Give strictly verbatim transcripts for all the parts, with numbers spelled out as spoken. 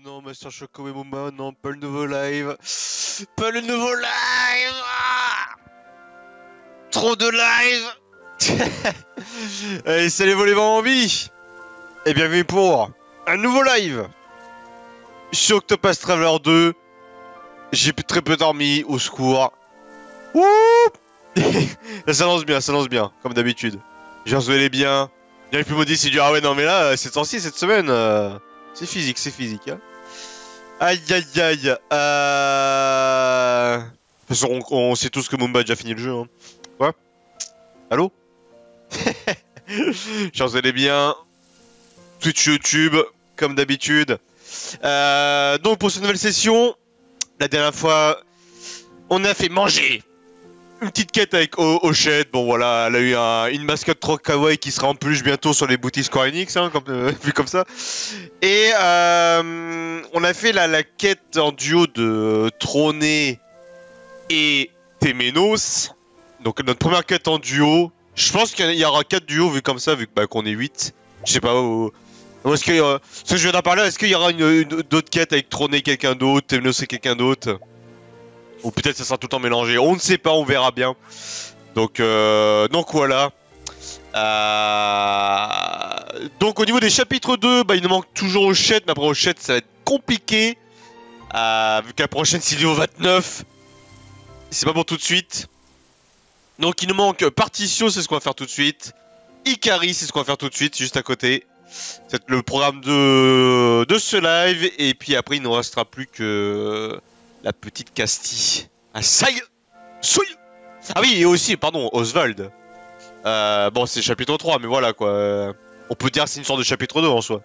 non, Master Choco et Mumba, non, pas le nouveau live. Pas le nouveau live. Ah, trop de live. Allez, salut les en vie. Et bienvenue pour un nouveau live sur Octopath Traveler deux. J'ai très peu dormi, au secours. Wouh. Ça lance bien, ça lance bien, comme d'habitude. J'ai résolu bien. Il y a les plus maudits, c'est du ah ouais, non, mais là, c'est temps-ci, cette semaine, euh, c'est physique, c'est physique. Hein. Aïe aïe aïe. Euh... De toute façon, on, on sait tous que Mumba a déjà fini le jeu. Hein. Quoi? Allô? J'en allez bien. Twitch, YouTube, comme d'habitude. Euh, donc pour cette nouvelle session, la dernière fois, on a fait manger une petite quête avec o Hochette. Bon voilà, elle a eu un, une mascotte trop kawaii qui sera en plus bientôt sur les boutiques Square Enix, hein, comme, euh, vu comme ça. Et euh, on a fait la, la quête en duo de Troné et Temenos. Donc notre première quête en duo. Je pense qu'il y aura quatre duos vu comme ça, vu bah, qu'on est huit. Je sais pas où... Est-ce que, euh, ce que je viens d'en parler, est-ce qu'il y aura une, une, d'autres quêtes avec Troné quelqu'un d'autre, Temenos et quelqu'un d'autre? Ou peut-être ça sera tout le temps mélangé, on ne sait pas, on verra bien. Donc, euh, donc voilà. Euh... Donc au niveau des chapitres deux, bah, il nous manque toujours Hochette, mais après Hochette ça va être compliqué. Euh, vu que la prochaine c'est niveau vingt-neuf. C'est pas pour tout de suite. Donc il nous manque Partition, c'est ce qu'on va faire tout de suite. Ikari, c'est ce qu'on va faire tout de suite, juste à côté. C'est le programme de, de ce live. Et puis après il ne nous restera plus que la petite Castille. Ah ça y est. Ah oui, et aussi, pardon, Oswald. Euh, bon, c'est chapitre trois, mais voilà quoi. On peut dire que c'est une sorte de chapitre deux en soi.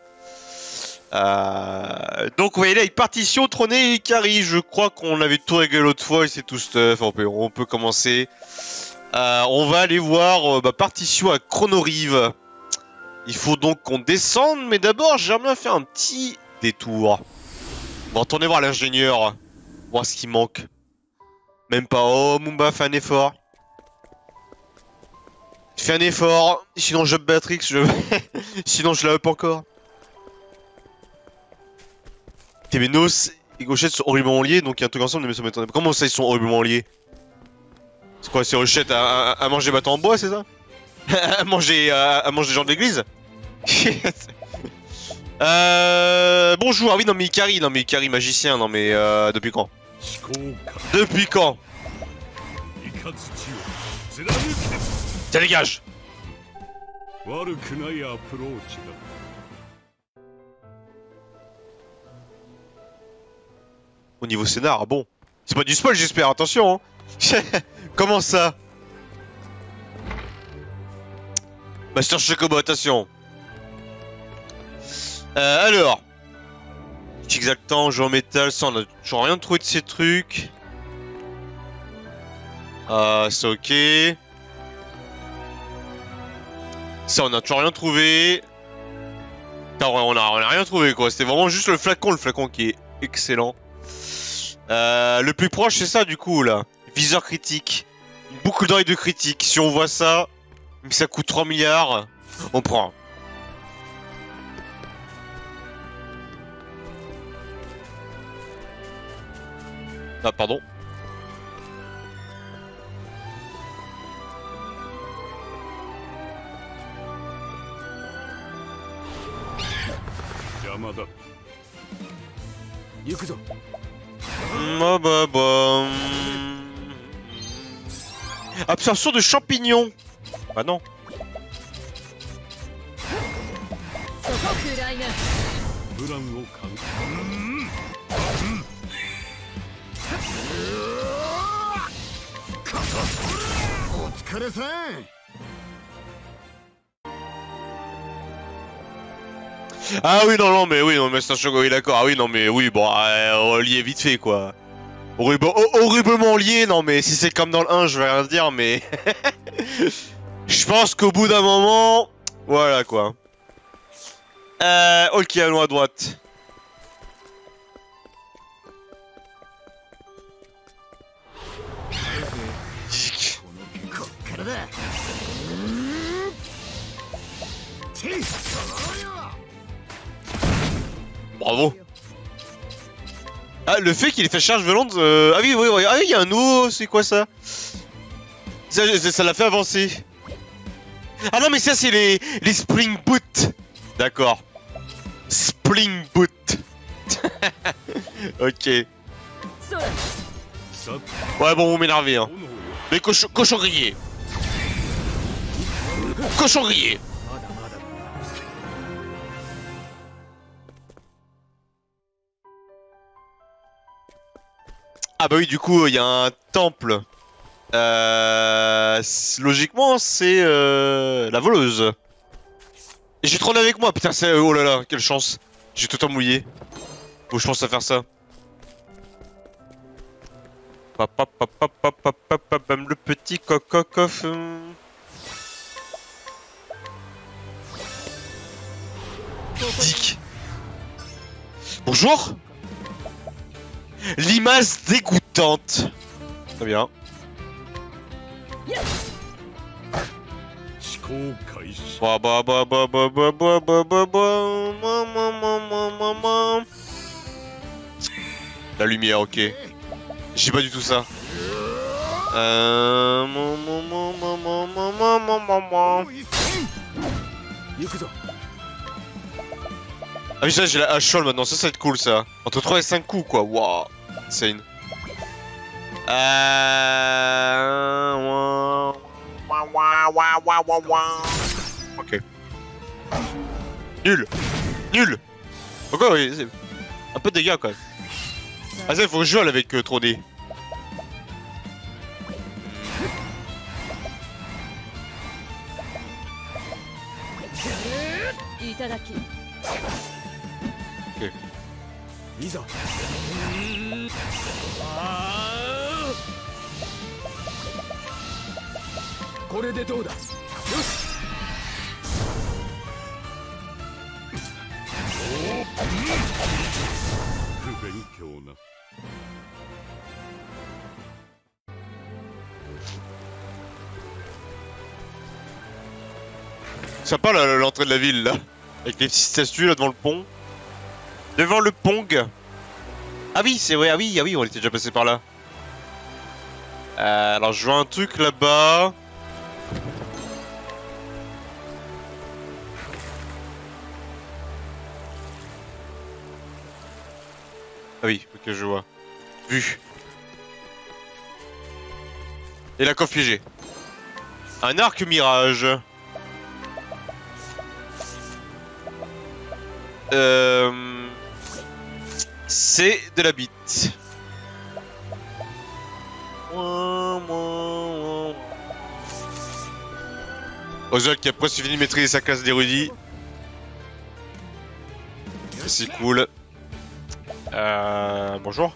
Euh, donc, vous voyez là, avec Partition, Troné et Ikari. Je crois qu'on avait tout réglé l'autre fois et c'est tout stuff. On peut, on peut commencer. Euh, on va aller voir euh, bah, Partition à Chronorive. Il faut donc qu'on descende, mais d'abord, j'aimerais bien faire un petit détour. On va retourner voir l'ingénieur. Voir ce qui manque. Même pas. Oh, Mumba, fais un effort. Fais un effort. Sinon, je Batrix. Je... sinon, je la up encore. Temenos et Hochette sont horriblement liés. Donc, il y a un truc ensemble. Mais ça m'étonne. Comment ça, ils sont horriblement liés? C'est quoi? C'est Hochette à, à, à manger bâton en bois, c'est ça? à, manger, à, à manger des gens de l'église. euh, bonjour. Ah oui, non, mais Ikari. Non, mais Ikari, magicien. Non, mais euh, depuis quand? Depuis quand? Tiens, dégage. Au niveau scénar, bon. C'est pas du spoil, j'espère, attention. Hein. Comment ça? Master Chocobo, attention. Euh, alors. Exactement, jeu en métal, ça on a toujours rien trouvé de ces trucs. Euh, c'est ok. Ça on a toujours rien trouvé. Putain, on a, on a rien trouvé quoi, c'était vraiment juste le flacon, le flacon qui est excellent. Euh, le plus proche c'est ça du coup là. Viseur critique. Une boucle d'oreille de critique, si on voit ça, mais ça coûte trois milliards, on prend. Ah pardon. Ah bah bah... Absorption de champignons. Bah non. Ah oui non non mais oui non mais c'est un choc, oui d'accord, ah oui non mais oui bon euh, lié vite fait quoi. Horrible, horriblement lié, non mais si c'est comme dans le un je vais rien dire mais... Je pense qu'au bout d'un moment... Voilà quoi. Euh... Ok, allons à droite. Bravo. Ah, le fait qu'il ait fait charge violente... Euh... Ah oui, oui, oui. Ah oui, il y a un eau, c'est quoi ça? Ça ça l'a fait avancer. Ah non, mais ça, c'est les, les Spring Boot. D'accord. Spring Boot. Ok. Ouais, bon, vous m'énervez, hein. Mais cochon, cochon grillé. Cochon grillé. Ah bah oui, du coup, il y a un temple. Euh... Logiquement, c'est euh, la voleuse. Et j'ai trôné avec moi, putain, c'est... Oh là là, quelle chance. J'ai tout le temps mouillé. Bon, je pense à faire ça. Pap, pap, pap, pap, pap, pap, pap, pap, pap, le petit cococof. Dick. Bonjour. Limace dégoûtante. Très bien. Bah bah bah bah bah bah bah bah bah bah. La lumière, ok. J'ai pas du tout ça. Euh... Ah oui, ça j'ai la hache maintenant, ça ça va être cool ça. Entre trois et cinq coups quoi, waouh. Insane. Euh... Ok. Nul. Nul. Pourquoi oui, c'est un peu de dégâts quand même. Ah ça il faut que je joue avec euh, trop D. Ok. Sympa l'entrée de la ville là. Avec les petites statues là devant le pont. Devant le pong. Ah oui, c'est vrai, ah oui, ah oui, on était déjà passé par là. Euh, alors je vois un truc là-bas. Ah oui, ok, je vois. Vu. Et la coffre piégée. Un arc mirage. Euh... C'est de la bite. Ozol qui a presque fini de maîtriser sa classe d'érudit. C'est cool. Euh... Bonjour.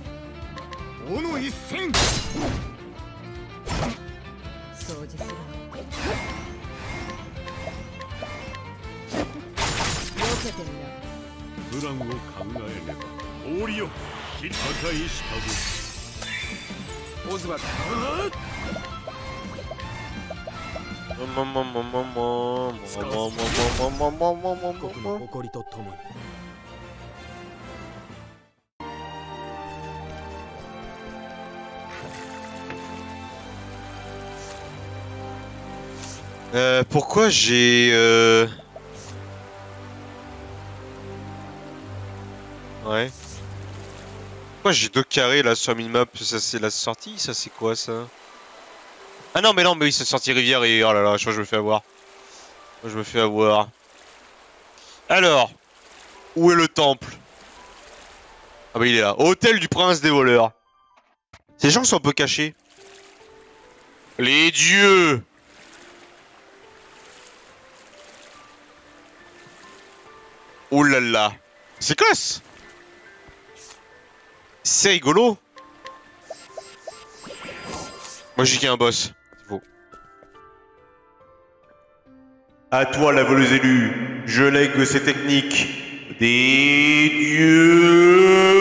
Euh, pourquoi j'ai... Euh... Ouais. Pourquoi j'ai deux carrés là sur la minimap? Ça c'est la sortie? Ça c'est quoi ça? Ah non mais non mais oui c'est sortie rivière et... Oh là là, je crois que je me fais avoir. Je me fais avoir. Alors, où est le temple? Ah bah il est là. Hôtel du prince des voleurs. Ces gens sont un peu cachés. Les dieux! Oh là là. C'est classe! C'est rigolo. Moi j'ai qu'un boss. C'est faux. À toi la voleuse élue. Je lègue ces techniques des dieux.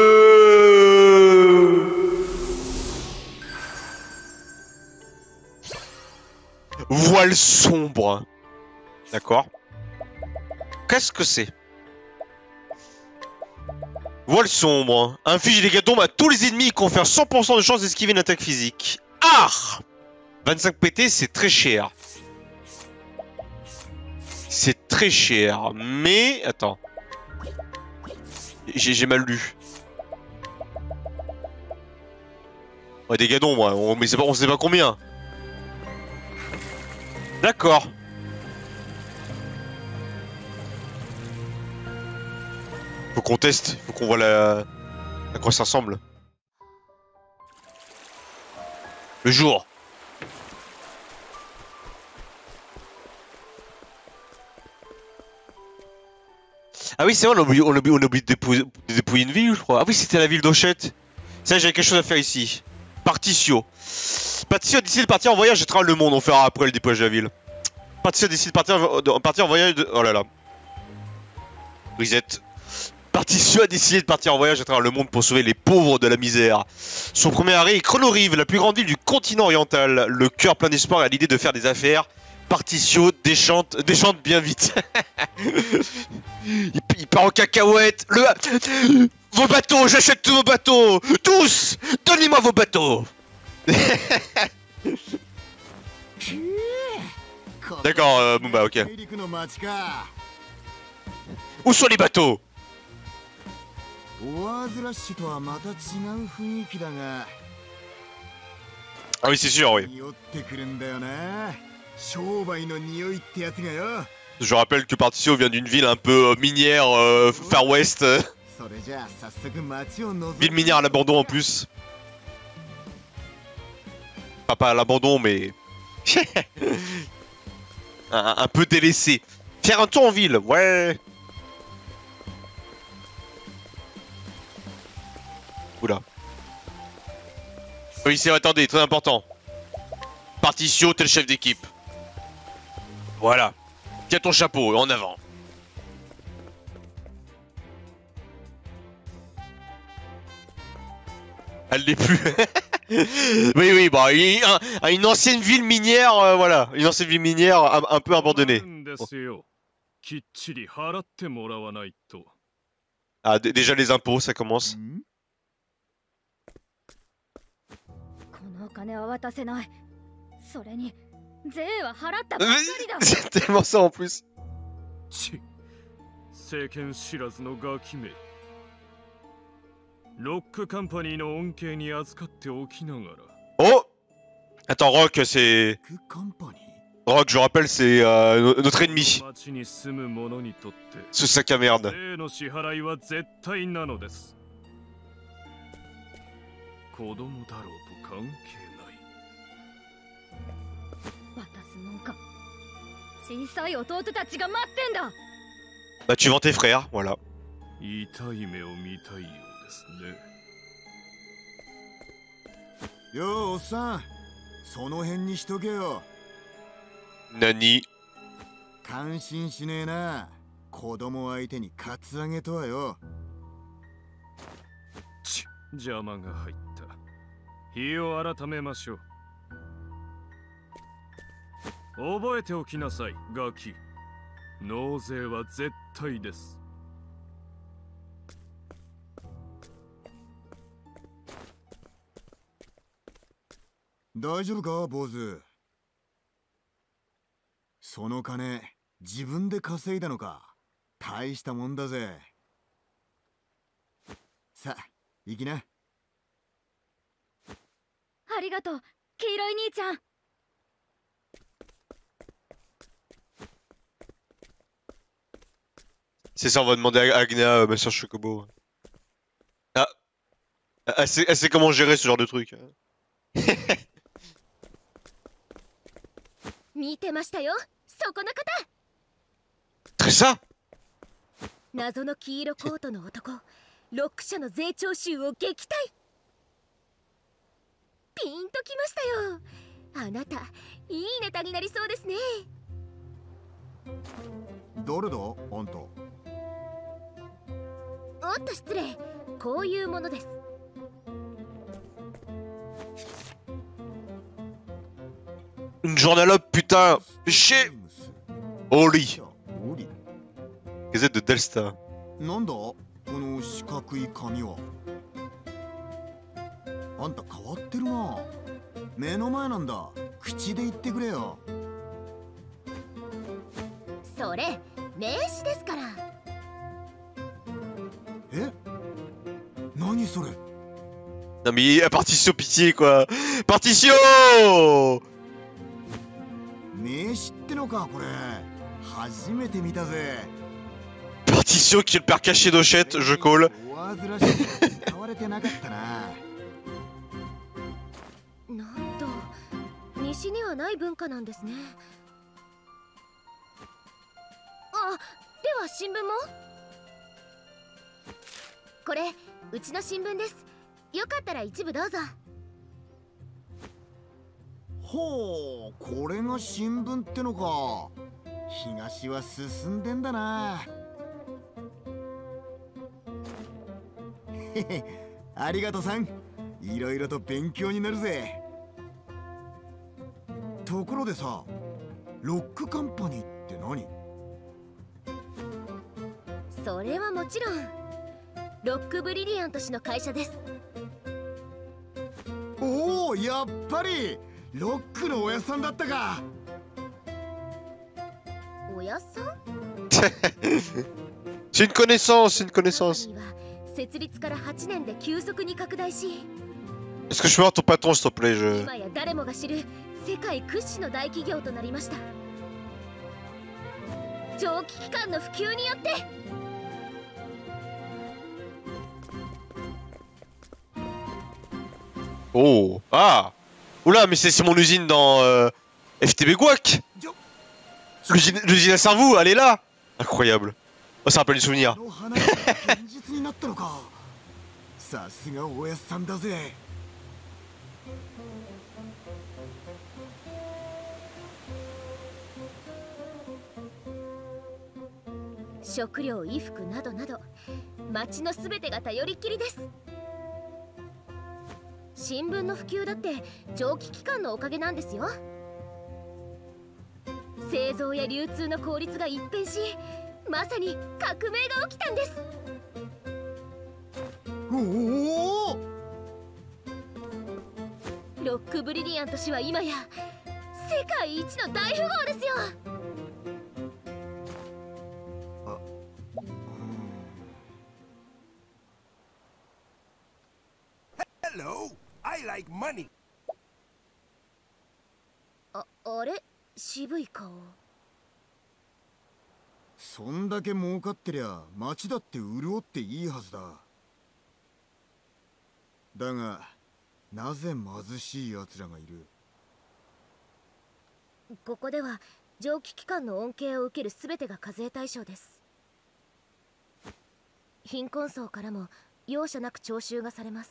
Voile sombre. D'accord. Qu'est-ce que c'est? Voile sombre. Inflige des dégâts d'ombre à tous les ennemis et confère cent pour cent de chance d'esquiver une attaque physique. Ah vingt-cinq P T, c'est très cher. C'est très cher. Mais... Attends. J'ai mal lu. Ouais, dégâts d'ombre, on... mais pas, on sait pas combien. D'accord. Faut qu'on teste, faut qu'on voit la... à quoi ça ressemble. Le jour. Ah oui, c'est vrai, on a oublié, on a oublié, on a oublié de, dépouiller, de dépouiller une ville, je crois. Ah oui, c'était la ville d'Ochette. Ça, j'avais quelque chose à faire ici. Particio. Particio a décidé de partir en voyage à travers le monde. On fera après le dépouillage de la ville. Particio a décidé de partir, de partir en voyage de... Oh là là. Reset. Particio a décidé de partir en voyage à travers le monde pour sauver les pauvres de la misère. Son premier arrêt est Chronorive, la plus grande ville du continent oriental. Le cœur plein d'espoir et à l'idée de faire des affaires. Particio déchante, déchante bien vite. il, il part en cacahuète. Le... Vos bateaux, j'achète tous vos bateaux. Tous, donnez-moi vos bateaux. D'accord, euh, bon bah ok. Où sont les bateaux? Ah oui, c'est sûr, oui. Je rappelle que Particio vient d'une ville un peu euh, minière, euh, Far West. Ville minière à l'abandon en plus. Enfin, pas à l'abandon, mais... un, un peu délaissé. Faire un tour en ville, ouais. Oula. Oui, c'est attendez, très important. Particio, t'es le chef d'équipe. Voilà. Tiens ton chapeau, en avant. Elle l'est plus. Oui, oui, bah, il, un, une ancienne ville minière, euh, voilà. Une ancienne ville minière un, un peu abandonnée. Bon. Ah, déjà les impôts, ça commence. C'est tellement ça en plus. Oh! Attends, Rock, c'est... Rock, je rappelle, c'est euh, notre ennemi. Ce sac à merde. Bah tu vends tes frères, voilà. Nani. C'est ça, on va demander à Agna, euh, ma soeur Chocobo. Ah, elle sait, elle sait comment gérer ce genre de truc. Très ça. Une journalope, putain. Chier. Oli. Gazette de Delsta. この四角い紙は。あんた変わってるな。目の前なんだ。口で言ってくれよ。 それ名刺ですから。 え、何それ。 Non mais partition pitié quoi. Partition. 名刺ってのかこれ。初めて見たぜ。 Partition qui est le père caché d'Ochette, je colle. 煩わしく使われてなかったな。 なんと西にはない文化なんですね。あ、では新聞も。これうちの新聞です。よかったら一部どうぞ。 ほう、これが新聞ってのか。東は進んでんだな。へへ、ありがとさん。いろいろと勉強になるぜ。ところでさ、ロックカンパニーって何？ それはもちろんロックブリリアント氏の会社です。 おお、やっぱりロックのおやっさんだったか。 おやっさん？ C'est une connaissance, c'est une connaissance. 設立からはちねんで急速に拡大し、 Est-ce que je peux voir ton patron s'il te plaît? Je... 今や誰もが知る世界屈指の大企業となりました。蒸気機関の普及によって。 Oh. Ah. Oula, mais c'est mon usine dans euh, F T B Gouac. L'usine l'usine à Sarvou, elle est là. Incroyable. Oh, ça rappelle des souvenirs. 現実になったのか。さすがおやっさんだぜ。 食料、衣服などなど町のすべてが頼りっきりです。新聞の普及だって蒸気機関のおかげなんですよ。製造や流通の効率が一変し、まさに革命が起きたんです。 おお、 ロックブリリアント氏は今や世界一の大富豪ですよ。 Hello, I like money. あ、あれ、渋い顔。 そんだけ儲かってりゃ町だって潤っていいはずだ。だがなぜ貧しい奴らがいる？ ここでは蒸気機関の恩恵を受けるすべてが課税対象です。貧困層からも容赦なく徴収がされます。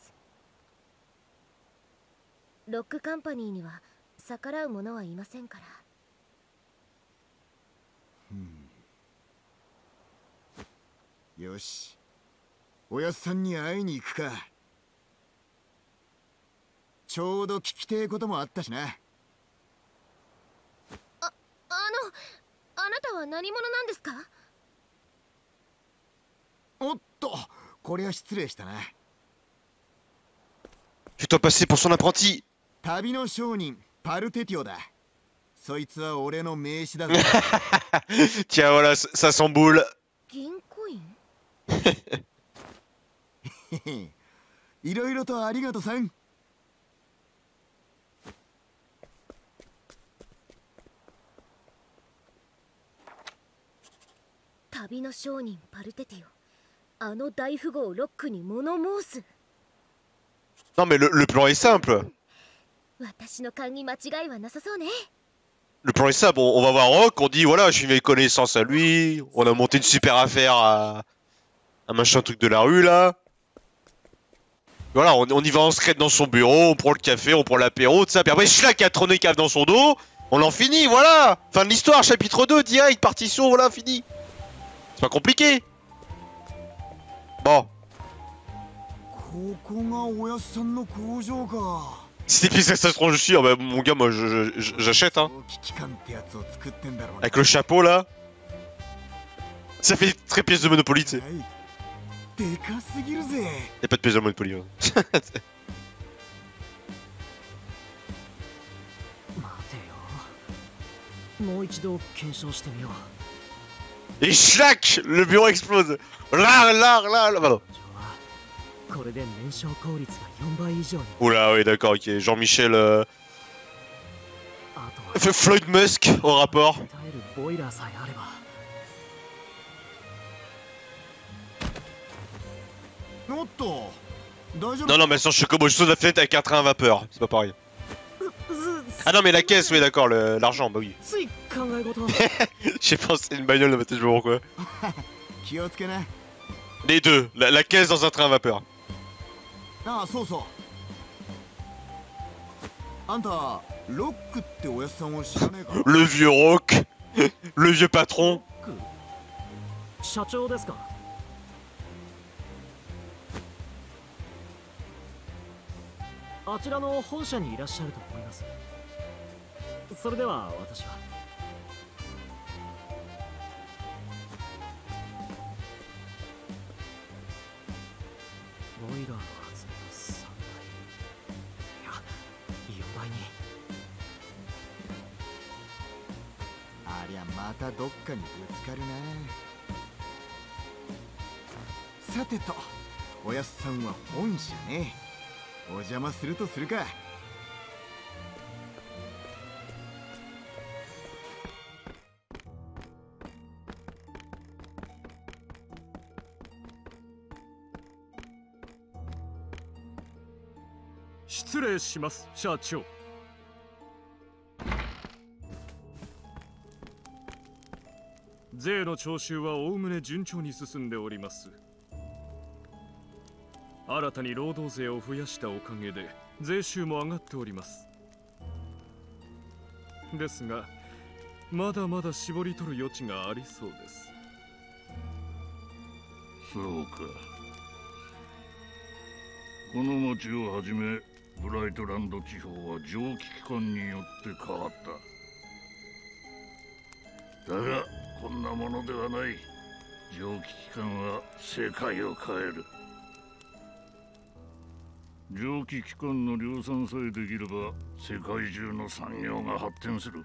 ロックカンパニーには逆らう者はいませんから。 よし、おやっさんに会いに行くか。ちょうど聞きてえこともあったしな。 あ、あの、あなたは何者なんですか？ おっと、こりゃ失礼したな。 Fais-toi passer pour son apprenti. 旅の商人パルテティオだ。そいつは俺の名刺だぜ。 Tiens, voilà, ça s'emboule. 銀行員？ いろいろとありがとさん。 旅の商人パルテティオ、あの大富豪ロックに物申す。 Non mais le, le plan est simple. 私の勘に間違いはなさそうね。 Le plan est simple, on, on va voir Rock, on dit voilà, je suis mes connaissances à lui, on a monté une super affaire à un machin truc de la rue là. Voilà, on, on y va en secret dans son bureau, on prend le café, on prend l'apéro, tout ça, puis après Schlag qui a trôné cave dans son dos, on en finit, voilà. Fin de l'histoire, chapitre deux, direct, partition, voilà, fini. C'est pas compliqué. Bon. ここがおやっさんの工場か。 Si des pièces d'extraterrestres je suis, ah bah mon gars, moi je- je- j'achète hein. 蒸気機関ってやつを作ってんだろうな。 Avec le chapeau là. Ça fait très pièce de Monopoly, tu sais. はい。っでかすぎるぜ。 Y'a pas de pièce dans le Monopoly. Hein. 待てよ。もう一度検証してみよう。 Et schlac, le bureau explose. Là, là, là, là, pardon. これで燃焼効率がよんばい以上に。 Oula, oui, d'accord, ok. Jean-Michel. Euh... あとは F- Floyd Musk au rapport. 耐えるボイラーさえあれば。 おっと大丈夫？ Non, non, mais sans chocobo, je saute de la fenêtre avec un train à vapeur. C'est pas pareil. Ah non, mais la caisse, oui, d'accord, le- l'argent, bah oui. つい考え事。 J'ai pensé une bagnole dans ma tête, je sais pas pourquoi. 気をつけね。 Les deux, la, la caisse dans un train à vapeur. ああそうそう。あんたロックっておやつさんを知らねえか？ Le vieux rock. Le vieux patron. 社長ですか？ あちらの本社にいらっしゃると思います。それでは私は。ボイラーの発電のさんばい。いや、よんばいに。 ありゃまたどっかにぶつかるな。さてと、おやすさんは本社ね。お邪魔するとするか。 失礼します、社長。税の徴収はおおむね順調に進んでおります。新たに労働税を増やしたおかげで税収も上がっております。ですが、まだまだ絞り取る余地がありそうです。 そうか。この町をはじめブライトランド地方は蒸気機関によって変わった。だがこんなものではない。蒸気機関は世界を変える。蒸気機関の量産さえできれば世界中の産業が発展する。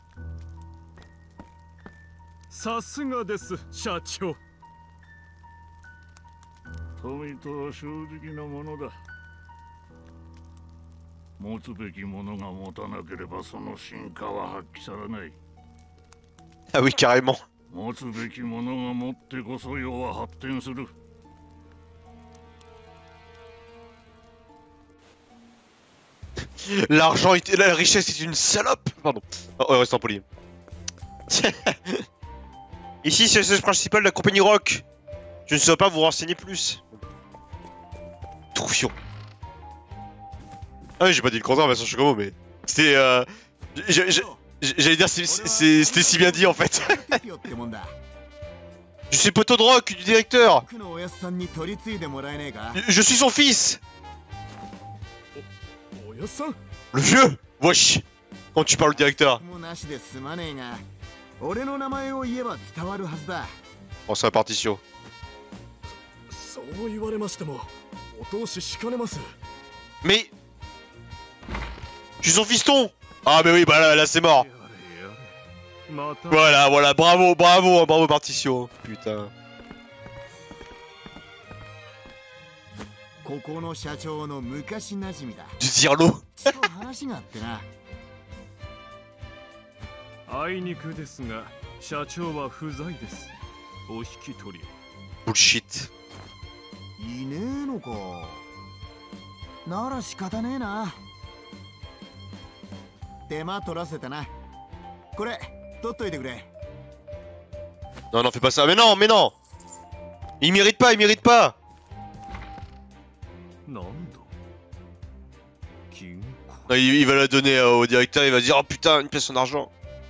さすがです、社長。 富とは正直なものだ。持つべきものが持たなければその進化は発揮されない。 Ah oui, carrément. 持つべきものが持ってこそ世は発展する。 L'argent, est... la richesse est une salope. Pardon. Oh, oh, reste en poli. Ici, c'est le siège principal de la compagnie Rock. Je ne saurais pas vous renseigner plus. Troufion. Ah oui, j'ai pas dit le contraire, Vincent Chocobo, mais c'était. Euh... J'allais dire, c'était si bien dit en fait. Je suis poteau de Rock, du directeur. Je suis son fils. Le vieux. Wesh. Quand tu parles au directeur. Oh, c'est un partition. Mais... Je suis son fiston. Ah mais oui, bah là, là c'est mort. Voilà, voilà, bravo, bravo, bravo partition. Putain. Du Zirlo. あいにくですが、社長は不在です。お引き取り。 Bullshit. いねえのか。なら仕方ねえな。手間取らせたな。これ取っといてくれ。 Non, non, fais pas ça. Mais non, mais non. Il mérite pas, il mérite pas. なんだ。 Non, il, il va la donner euh, au directeur, il va dire oh putain, une pièce en argent.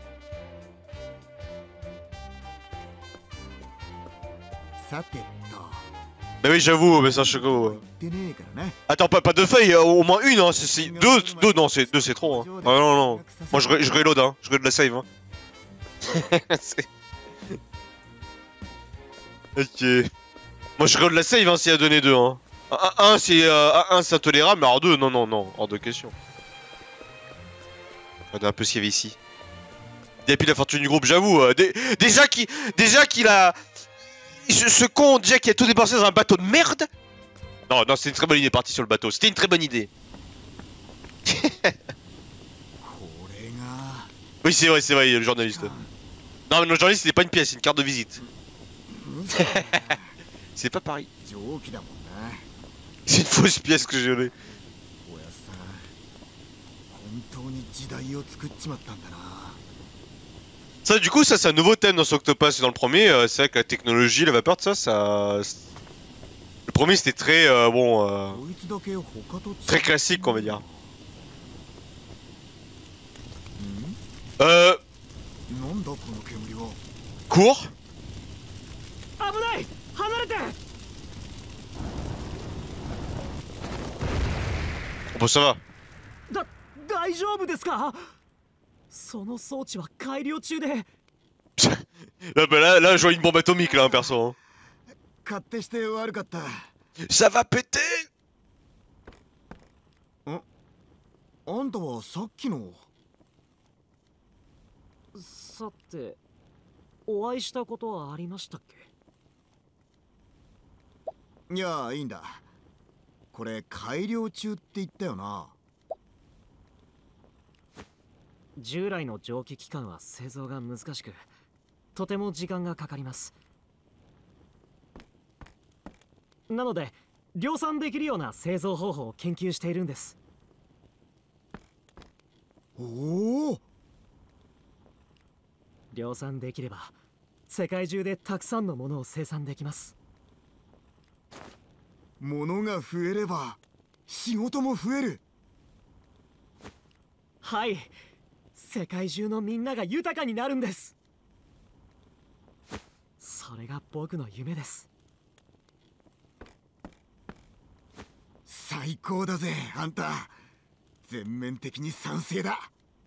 Bah oui, j'avoue, mais c'est un choco. Attends, pas, pas deux feuilles, euh, au moins une, hein. C'est deux, deux, non, c'est deux, c'est trop. Hein. Ah non, non. Moi, je, je reload, hein. Je reload la save. Hein. Ok. Moi je regarde la save hein, s'il y a donné deux. Hein. Un, un c'est euh, un, c'est intolérable, mais alors deux, non, non, non, hors de question. Regardez un peu ce qu'il y avait ici. Et puis la fortune du groupe, j'avoue. Euh, dé déjà qu'il déjà qu'il a. Ce, ce con, déjà qui a tout dépensé dans un bateau de merde. Non, non, c'est une très bonne idée parti sur le bateau. C'était une très bonne idée. Oui, c'est vrai, c'est vrai, le journaliste. Non, mais le journaliste, c'est pas une pièce, c'est une carte de visite. C'est pas pareil. C'est une fausse pièce que j'ai donnée. Ça, du coup, ça, c'est un nouveau thème dans Octopath. Dans le premier, euh, c'est vrai que la technologie, la vapeur, de ça, ça. Le premier, c'était très euh, bon, euh, très classique, on va dire. Euh. Cours. Bon, ça va. だ大丈夫ですか？その装置は改良中で。 Là, bah là, là, je vois une bombe atomique là, hein, perso. Hein. Ça va péter. あんたはさっきの。 さて、お会いしたことはありましたっけ？ いや、いいんだ。これ改良中って言ったよな。 従来の蒸気機関は製造が難しく、とても時間がかかります。なので、量産できるような製造方法を研究しているんです。 おお。 量産できれば、世界中でたくさんのものを生産できます。 物が増えれば、仕事も増える。 はい。世界中のみんなが豊かになるんです。それが僕の夢です。 最高だぜ、あんた。全面的に賛成だ。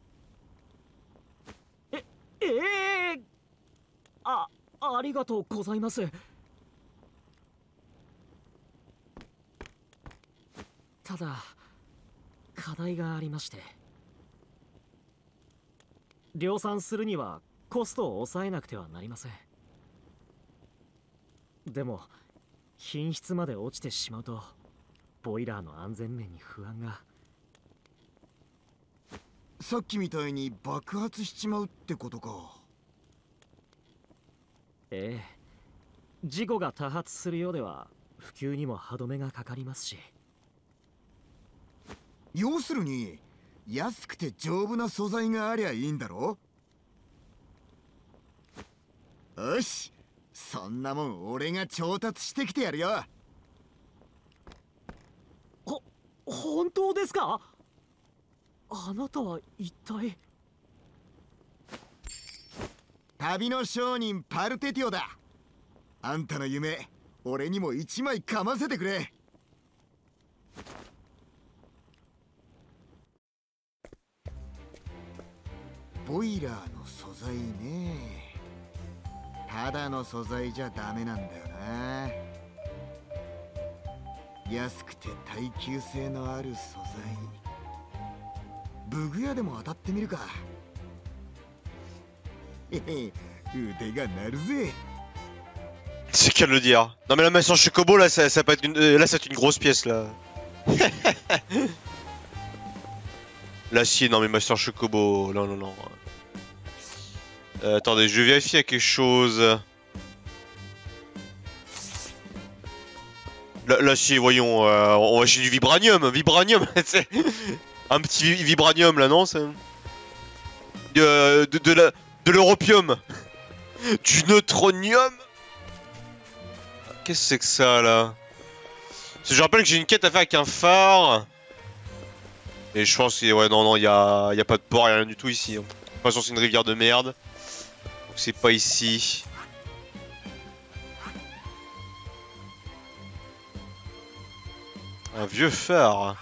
え、ええー、あ、ありがとうございます。ただ、課題がありまして。量産するにはコストを抑えなくてはなりません。でも品質まで落ちてしまうとボイラーの安全面に不安が。 さっきみたいに爆発しちまうってことか。 ええ、事故が多発するようでは普及にも歯止めがかかりますし。 要するに安くて丈夫な素材がありゃいいんだろ。よし、そんなもん俺が調達してきてやるよ。 ほ、本当ですか？あなたは一体。 旅の商人パルテティオだ。あんたの夢、俺にも一枚かませてくれ。ボイラーの素材ね。ただの素材じゃダメなんだよな。安くて耐久性のある素材。ブグ屋でも当たってみるか。へへ、腕が鳴るぜ。 C'est qu'à le dire. Non mais la maçon Chocobo là, ça, ça peut être une, euh, là c'est une grosse pièce là. L'acier, non mais Master Chocobo, non non non. Euh, attendez, je vais vérifier quelque chose. L'acier, voyons, euh, on va chez du vibranium, vibranium, un petit vibranium là, non c'est... De, de, de la, de l'europium, du neutronium. Qu'est-ce que c'est que ça là? Parce que je rappelle que j'ai une quête à faire avec un phare. Et je pense que ouais non non, il y a, y a pas de port, y a rien du tout ici. De toute façon c'est une rivière de merde. C'est pas ici. Un vieux phare.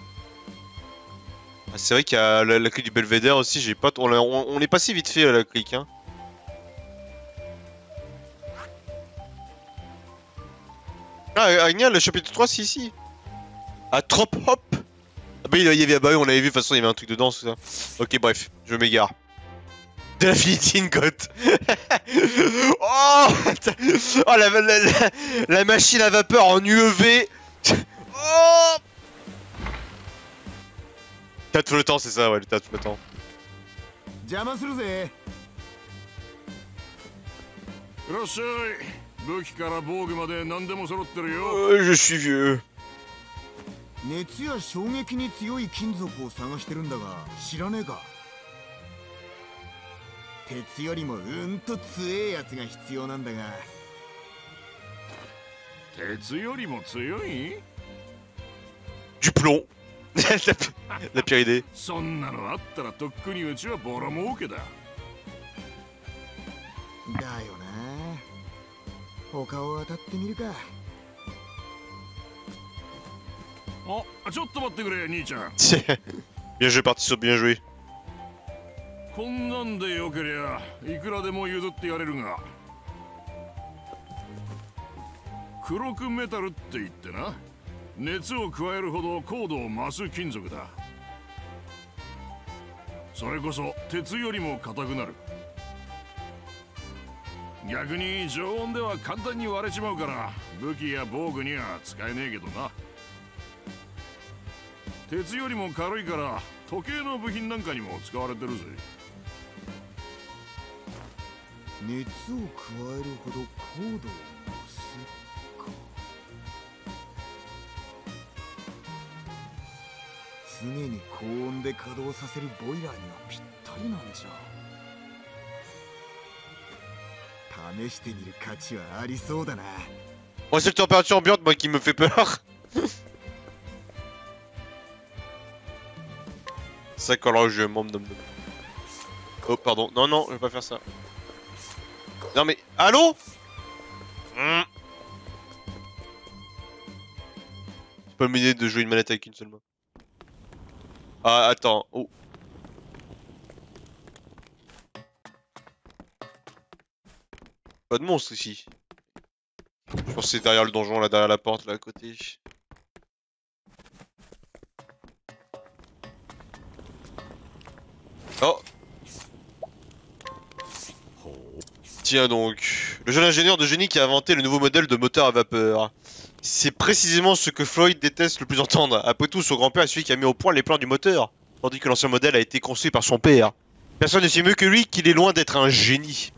Ah, c'est vrai qu'il y a la, la clé du belvédère aussi, j'ai pas... On, on, on est passé vite fait à la clique hein. Ah, Agnia, le chapitre trois, si, si. Ah, Trop Hop. Ah bah, il y avait, bah, on l'avait vu, de toute façon, il y avait un truc dedans, tout ça. Ok, bref, je m'égare. De la Philippine, God. Oh, oh la, la, la, la machine à vapeur en U E V. Oh, théâtre flottant, c'est ça, ouais, le théâtre flottant. 邪魔するぜ。 いらっしゃい。武器から防具まで何でも揃ってるよ。 Euh, je suis vieux. 熱や衝撃に強い金属を探してるんだが知らねえか。鉄よりもうんと強えやつが必要なんだが。 鉄よりも強い？ Du plomb. la, la pire idée. そんなのあったらとっくにうちはボロ儲けだ。 だよな。他を当たってみるか。 あ、ちょっと待ってくれ、兄ちゃん。 Bien joué, parti sur bien joué. こんなんでよけりゃいくらでも譲ってやれるが。黒くメタルって言ってな、熱を加えるほど高度を増す金属だ。それこそ鉄よりも硬くなる。逆に常温では簡単に割れちまうから武器や防具には使えねえけどな。鉄よりも軽いから時計の部品なんかにも使われてるぜ。 熱を加えるほど高度を増すか。常に高温で稼働させるボイラーにはぴったりなんじゃ。試してみる価値はありそうだな。 Moi, c'est la température ambiante, moi, qui me fait peur. C'est quand là, je m'en nomme. Oh, pardon. Non, non, je vais pas faire ça. Non, mais. Allô? mmh. C'est pas une idée de jouer une manette avec une seule main. Ah, attends. Oh. Pas de monstre ici. Je pense que c'est derrière le donjon, là, derrière la porte, là, à côté. Oh. Tiens donc, le jeune ingénieur de génie qui a inventé le nouveau modèle de moteur à vapeur. C'est précisément ce que Floyd déteste le plus entendre. Après tout, son grand-père est celui qui a mis au point les plans du moteur, tandis que l'ancien modèle a été construit par son père. Personne ne sait mieux que lui qu'il est loin d'être un génie.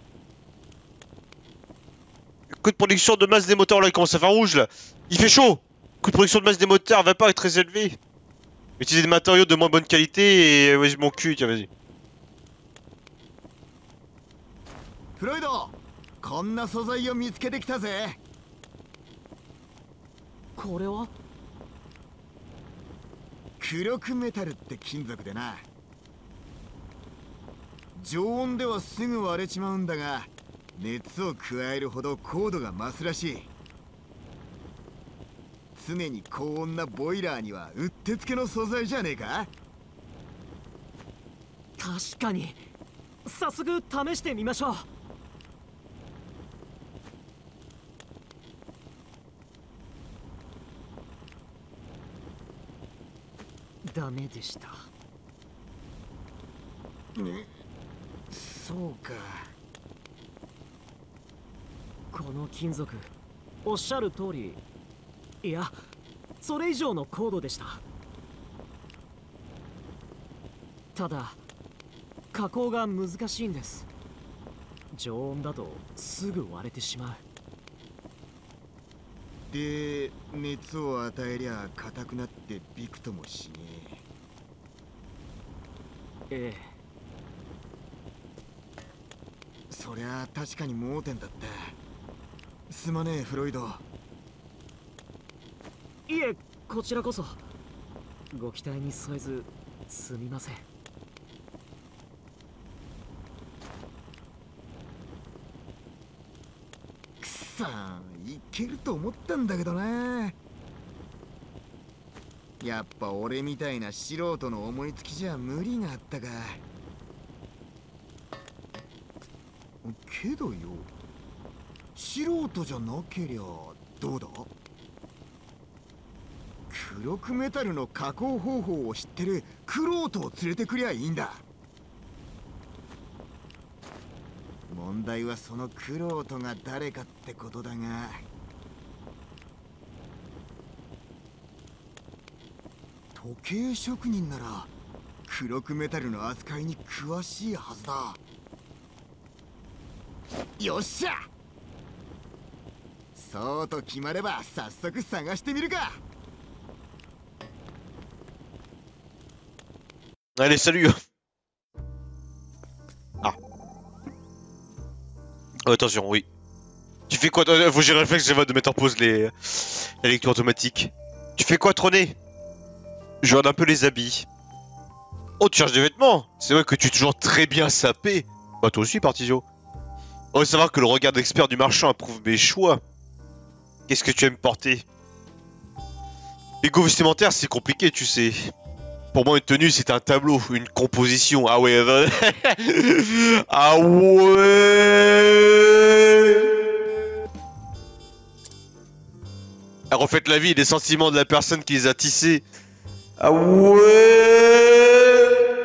Le coût de production de masse des moteurs, là, il commence à faire rouge, là. Il fait chaud. Le coût de production de masse des moteurs à vapeur est très élevé. Utiliser des matériaux de moins bonne qualité et... Ouais, mon cul, tiens, vas-y. フロイド、こんな素材を見つけてきたぜ。 これは黒くメタルって金属でな。常温ではすぐ割れちまうんだが、熱を加えるほど高度が増すらしい。常に高温なボイラーにはうってつけの素材じゃねえか。 確かに。早速試してみましょう。ダメでした。 ね、そうか。 この金属、おっしゃる通り、いや、それ以上の高度でした。ただ、加工が難しいんです。常温だとすぐ割れてしまう。 で、熱を与えりゃ硬くなってびくともしねえ。ええ。 そりゃ確かに盲点だった。すまねえ、フロイド。 いえ、こちらこそ。ご期待に添えずすみません。 くさー、いけると思ったんだけどな。やっぱ俺みたいな素人の思いつきじゃ無理があったか。けどよ、素人じゃなけりゃどうだ？黒くメタルの加工方法を知ってるクロートを連れてくりゃいいんだ。問題はそのクロートが誰かってことだが、時計職人なら黒くメタルの扱いに詳しいはずだ。よっしゃ、そうと決まれば早速探してみるか。 Allez, salut. Ah. Oh, attention, oui. Tu fais quoi? Faut que j'ai le réflexe, j'ai de mettre en pause les... la lecture automatique. Tu fais quoi, Trôné? Je regarde un peu les habits. Oh, tu cherches des vêtements? C'est vrai que tu es toujours très bien sapé. Bah, toi aussi, Partizio. Oh, savoir que le regard d'expert du marchand approuve mes choix. Qu'est-ce que tu aimes porter? Les goûts vestimentaires, c'est compliqué, tu sais. Pour moi, une tenue, c'est un tableau, une composition. Ah ouais. Ah ouais. Elle reflète la vie et les sentiments de la personne qui les a tissés. Ah ouais.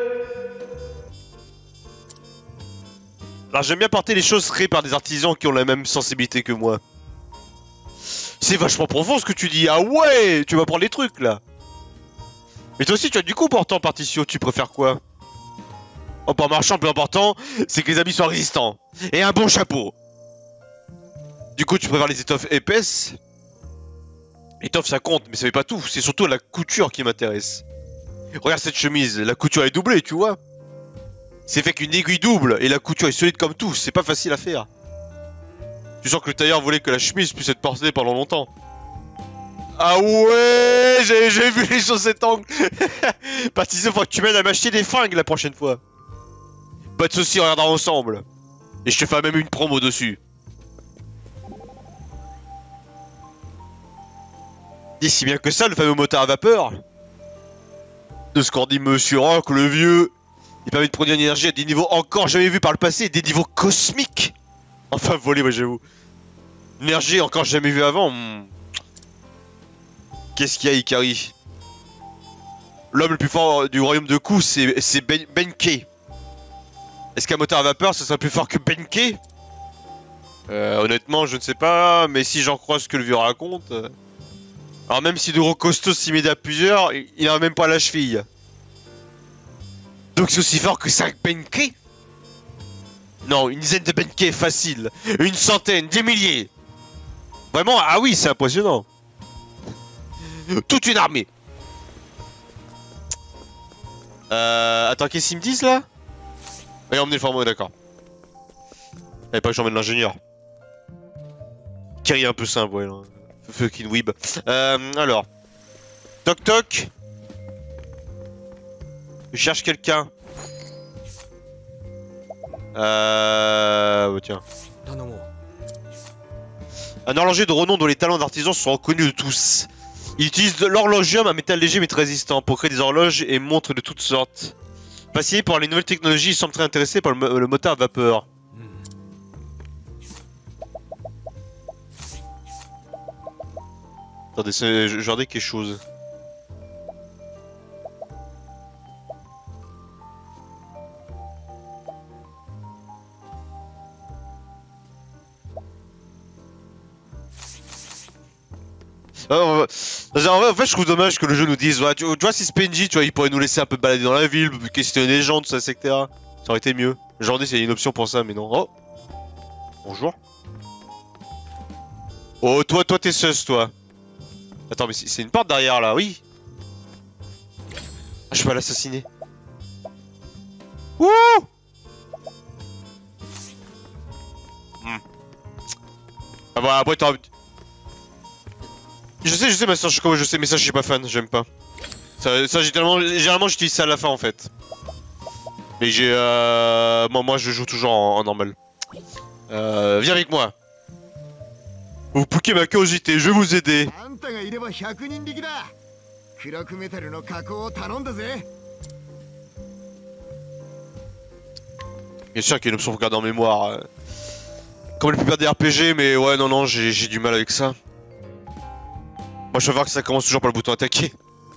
Alors j'aime bien porter les choses créées par des artisans qui ont la même sensibilité que moi. C'est vachement profond ce que tu dis. Ah ouais. Tu vas prendre les trucs là. Mais toi aussi tu as du coup pourtant, Partitio, tu préfères quoi? Oh, pas marchand, plus important, c'est que les habits soient résistants. Et un bon chapeau. Du coup tu préfères les étoffes épaisses? L'étoffe ça compte, mais ça fait pas tout, c'est surtout la couture qui m'intéresse. Regarde cette chemise, la couture est doublée, tu vois. C'est fait qu'une aiguille double, et la couture est solide comme tout, c'est pas facile à faire. Tu sens que le tailleur voulait que la chemise puisse être portée pendant longtemps. Ah ouais, j'ai vu les choses cet angle. Partizio, faut que tu m'aides à m'acheter des fringues la prochaine fois. Pas de soucis, on regardera ensemble. Et je te fais même une promo dessus. Dis si bien que ça, le fameux moteur à vapeur. De ce qu'en dit Monsieur Rock, le vieux. Il permet de produire une énergie à des niveaux encore jamais vus par le passé, des niveaux cosmiques. Enfin volé, moi j'avoue. Une énergie encore jamais vue avant. Hmm. Qu'est-ce qu'il y a, Ikari? L'homme le plus fort du royaume de Ku, c'est ben, Benkei. Est-ce qu'un moteur à vapeur, ce serait plus fort que Benkei? euh, Honnêtement, je ne sais pas, mais si j'en crois ce que le vieux raconte... Euh... Alors même si de gros costauds s'y met à plusieurs, il n'a même pas la cheville. Donc c'est aussi fort que cinq Benkei? Non, une dizaine de Benkei facile. Une centaine, des milliers. Vraiment, ah oui, c'est impressionnant. Toute une armée. Euh... Attends, qu'est-ce qu'ils me disent là? Allez, emmener le format, d'accord. Allez, pas que j'emmène l'ingénieur. Qui est un peu simple, ouais. Fucking weeb. Euh, alors. Toc toc. Je cherche quelqu'un. Euh... Oh, tiens. Un horloger de renom dont les talents d'artisan sont reconnus de tous. Il utilise l'horlogium, un métal léger mais très résistant, pour créer des horloges et montres de toutes sortes. Passionné par les nouvelles technologies, il semble très intéressé par le, le moteur à vapeur. Attendez, je regardais quelque chose. En fait, je trouve dommage que le jeu nous dise, ouais, tu, tu vois, si Spenji, tu vois, il pourrait nous laisser un peu balader dans la ville, questionner les gens, tout ça, et cetera. Ça aurait été mieux. J'en dis, il y a une option pour ça, mais non. Oh, bonjour. Oh, toi, toi, t'es sus, toi. Attends, mais c'est une porte derrière, là, oui. Ah, je peux l'assassiner. Wouh. Hmm. Ah bah, après, t'auras... Je sais, je sais, mais ça, je, je sais, mais ça, je suis pas fan, j'aime pas. Ça, ça généralement, généralement j'utilise ça à la fin en fait. Mais j'ai, euh, moi, moi, je joue toujours en, en normal. Euh, viens avec moi. Vous piquez ma curiosité, je vais vous aider. Bien sûr qu'il y a une option pour garder en mémoire. Comme la plupart des R P G, mais ouais, non, non, j'ai du mal avec ça. Moi je veux voir que ça commence toujours par le bouton attaquer.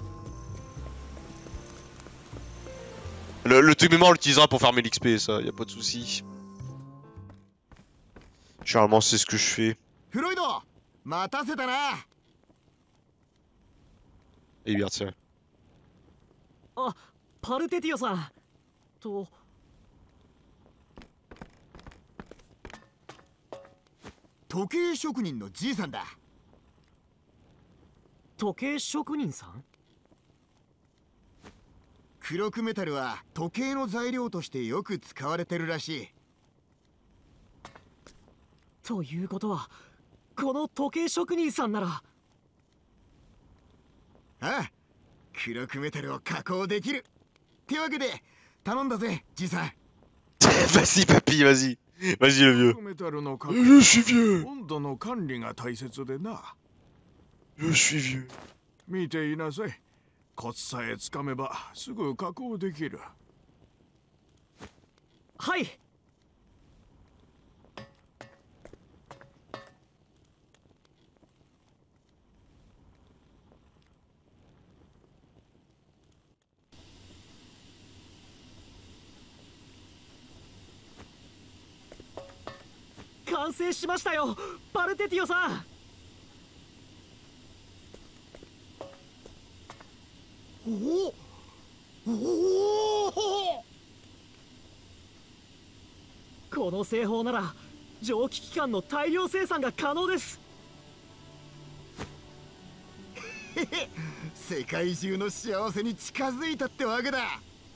Le, le truc mémoire on l'utilisera pour farmer l'X P, ça, y a pas de souci. Généralement c'est ce que je fais. フロイド待たせたな。 Et bien tiens. あ、パルテティオさんと。 時計職人のじいさんだ。 時計職人さん？ 黒くメタルは時計の材料としてよく使われてるらしい。 ということはこの時計職人さんなら。 ああ、黒くメタルを加工できる。ってわけで頼んだぜじいさん。 Vas-y papy, vas-y. Vas-y le vieux. メタルの加工 Je suis vieux. 温度の管理が大切でな。 Je suis vieux. 見ていなさい。コツさえつかめばすぐ加工できる。 はい。完成しましたよ、パルテティオさん。 おおおお。 この製法なら蒸気機関の大量生産が可能です。 世界中の幸せに近づいたってわけだ。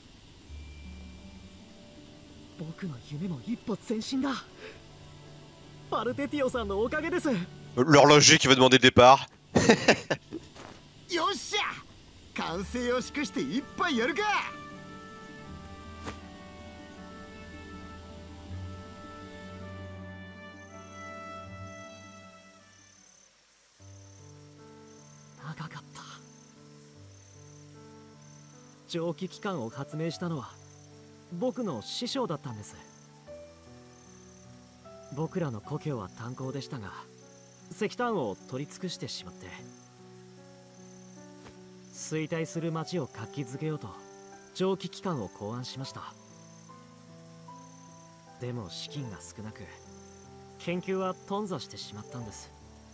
僕の夢も一歩前進だ。パルテティオさんのおかげです。 L'horloger qui va demander le départ. よっしゃ、完成を祝して一杯やるか。 長かった。蒸気機関を発明したのは僕の師匠だったんです。僕らの故郷は炭鉱でしたが、石炭を取り尽くしてしまって衰退する町を活気づけようと蒸気機関を考案しました。でも資金が少なく研究は頓挫してしまったんです。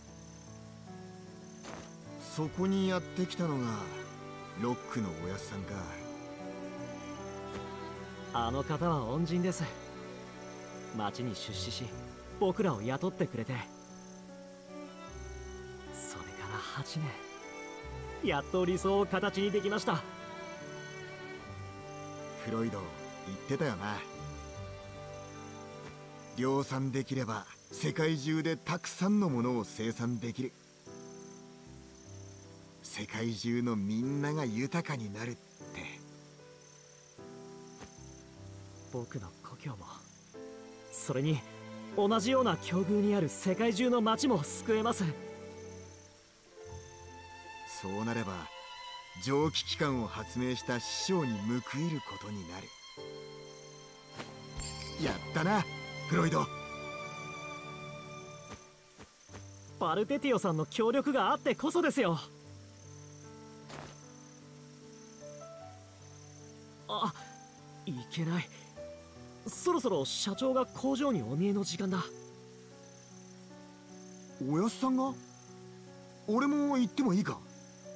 そこにやってきたのがロックのおやっさんか。 あの方は恩人です。町に出資し僕らを雇ってくれて、それからはちねん、やっと理想を形にできました。 フロイド言ってたよな。量産できれば世界中でたくさんのものを生産できる。世界中のみんなが豊かになるって。 僕の故郷も、それに同じような境遇にある世界中の町も救えます。 そうなれば蒸気機関を発明した師匠に報いることになる。やったなフロイド。 パルテティオさんの協力があってこそですよ。あ、いけない。そろそろ社長が工場にお見えの時間だ。 おやっさんが？俺も行ってもいいか？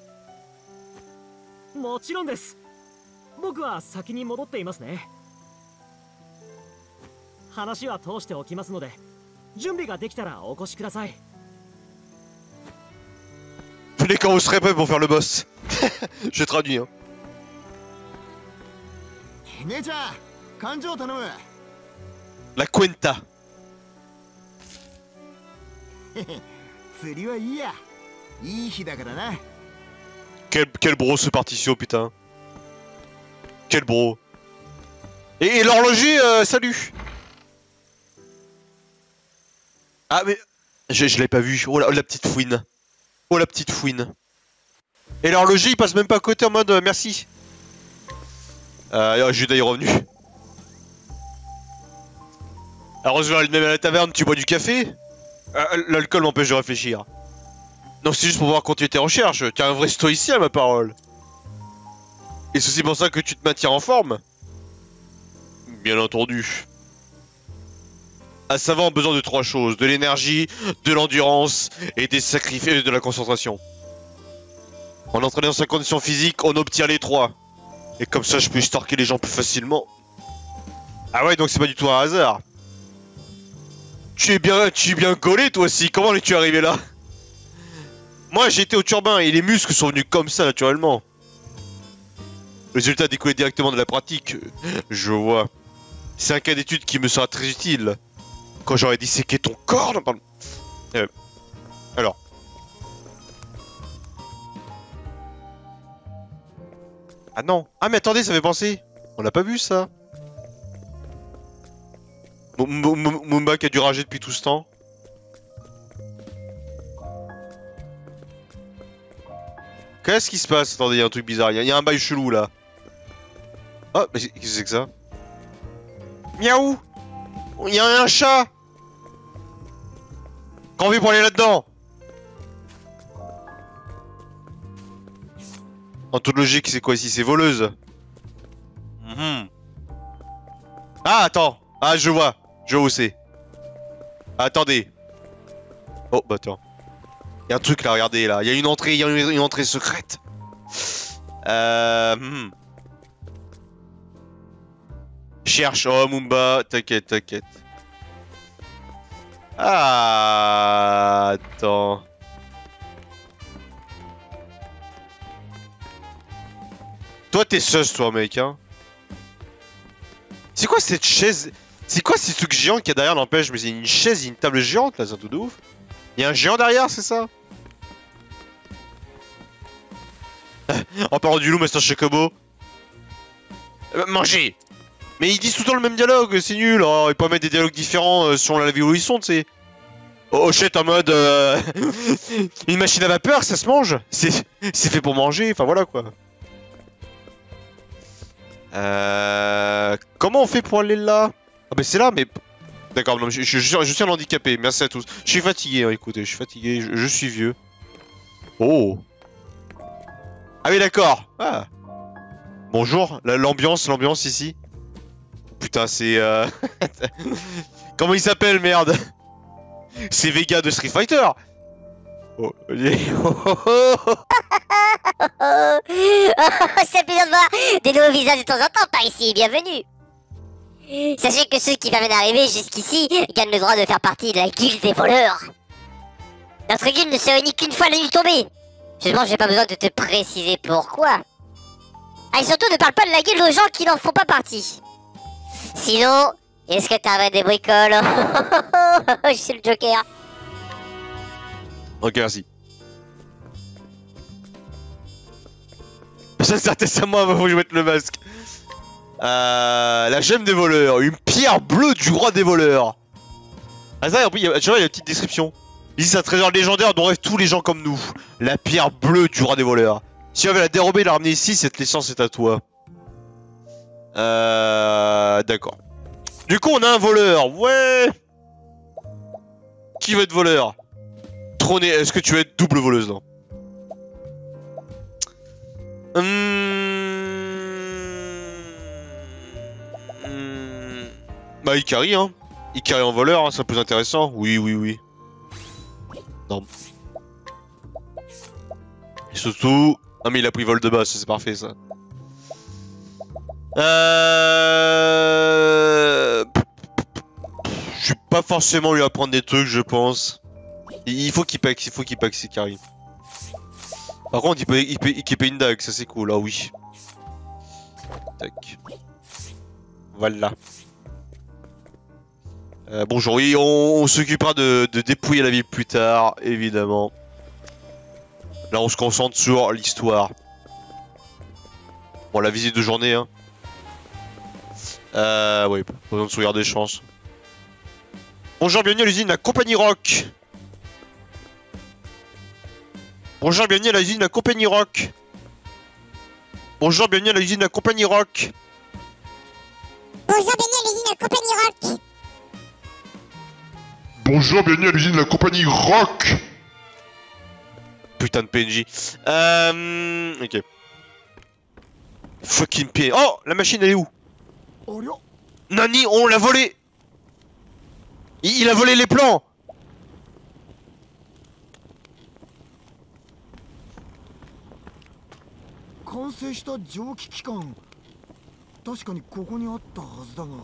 もちろんです。僕は先に戻っていますね。話は通しておきますので、準備ができたらお越しください。 Les quand vous serez prêts pour faire le boss. Je traduis hein. 姉ちゃん、勘定頼む。 La cuenta. 釣りはいいや。いい日だからな。 Quel, quel bro ce partition putain. Quel bro. Et, et l'horloger, euh, salut. Ah mais... Je, je l'avais pas vu. Oh la, oh la petite fouine. Oh la petite fouine. Et l'horloger il passe même pas à côté en mode euh, merci. Euh, Judas est revenu. Alors je vais aller à la taverne, tu bois du café. euh, L'alcool m'empêche de réfléchir. Non, c'est juste pour voir continuer tes recherches. T'es un vrai stoïcien, ma parole. Et c'est aussi pour ça que tu te maintiens en forme. Bien entendu. Un savant a besoin de trois choses. De l'énergie, de l'endurance et des sacrifices de la concentration. En entraînant sa condition physique, on obtient les trois. Et comme ça, je peux stalker les gens plus facilement. Ah ouais, donc c'est pas du tout un hasard. Tu es bien, tu es bien collé toi aussi. Comment es-tu arrivé là? Moi, j'ai été au turbin et les muscles sont venus comme ça naturellement. Le résultat découlé directement de la pratique. Je vois. C'est un cas d'étude qui me sera très utile. Quand j'aurai disséqué ton corps, non, pardon. Euh, alors. Ah non. Ah mais attendez, ça fait penser. On l'a pas vu ça. Mumba qui a dû rager depuis tout ce temps. Qu'est-ce qui se passe? Attendez, il y a un truc bizarre. Il y, y a un bail chelou là. Oh, mais qu'est-ce que c'est que ça? Miaou! Il y a un chat! Qu'en envie pour aller là-dedans? En toute logique, c'est quoi ici? C'est voleuse. Mmh. Ah, attends! Ah, je vois! Je vois où c'est. Attendez. Oh, bah attends. Il y a un truc là, regardez là. Il y a une entrée, il y a une, une entrée secrète. Euh... Hmm. Cherche, oh Mumba, t'inquiète, t'inquiète. Ah, attends. Toi t'es sus toi mec hein. C'est quoi cette chaise? C'est quoi ces trucs géants qu'il y a derrière n'empêche? Mais c'est une chaise et une table géante là, c'est un truc de ouf. Il y a un géant derrière, c'est ça? En parlant du loup, Master Chocobo. Euh, manger. Mais ils disent tout le temps le même dialogue, c'est nul. Oh, ils peuvent mettre des dialogues différents euh, selon la ville où ils sont, tu sais. Oh shit, en mode... Euh... une machine à vapeur, ça se mange. C'est fait pour manger, enfin voilà quoi. Euh... Comment on fait pour aller là? Ah bah c'est là, mais... D'accord, je, je, je, je suis un handicapé, merci à tous. Je suis fatigué, hein, écoutez, je suis fatigué, je, je suis vieux. Oh. Ah oui, d'accord. Ah. Bonjour, l'ambiance, l'ambiance ici. Putain, c'est... Euh... Comment il s'appelle, merde? C'est Vega de Street Fighter. Oh, oh, oh, oh. C'est plaisir de voir des nouveaux visages de temps en temps par ici, bienvenue. Sachez que ceux qui viennent d'arriver jusqu'ici gagnent le droit de faire partie de la guilde des voleurs. Notre guilde ne se réunit qu'une fois la nuit tombée. Justement, j'ai pas besoin de te préciser pourquoi. Ah, et surtout, ne parle pas de la guilde aux gens qui n'en font pas partie. Sinon, est-ce que t'as des bricoles? Je suis le Joker. Ok, merci. Ça s'intéresse à moi, faut que je mette le masque. Euh, la gemme des voleurs, une pierre bleue du roi des voleurs. Ah ça, tu vois, il y a une petite description. Ici, c'est un trésor légendaire dont rêvent tous les gens comme nous. La pierre bleue du roi des voleurs. Si tu avais la dérober et la ramener ici, cette licence est à toi. Euh... D'accord. Du coup, on a un voleur. Ouais. Qui veut être voleur? Trôner. Est-ce que tu veux être double voleuse, non? Hum... Bah Ikari hein. Ikari en voleur, hein, c'est plus intéressant. Oui, oui, oui. Non. Et surtout... Ah mais il a pris vol de base, c'est parfait ça. Euh... Je vais pas forcément lui apprendre des trucs, je pense. Il faut qu'il pack, il faut qu'il pack Ikari. Par contre, il peut équiper une dague, ça c'est cool, ah oui. Tac. Voilà. Euh, bonjour, oui, on, on s'occupera de, de dépouiller la ville plus tard, évidemment. Là, on se concentre sur l'histoire. Bon, la visite de journée, hein. Euh, oui, pas besoin de se regarder, je pense. Bonjour, bienvenue à l'usine La Compagnie Rock. Bonjour, bienvenue à l'usine La Compagnie Rock. Bonjour, bienvenue à l'usine La Compagnie Rock. Bonjour, bienvenue à l'usine La Compagnie Rock. Bonjour, bienvenue à l'usine de la compagnie Rock. putain de P N J. Euh... Ok. Fucking P N J. Oh, la machine elle est où? Nani, on l'a volé. il, il a volé les plans. 完成した蒸気機関、確かにここにあったはずだが。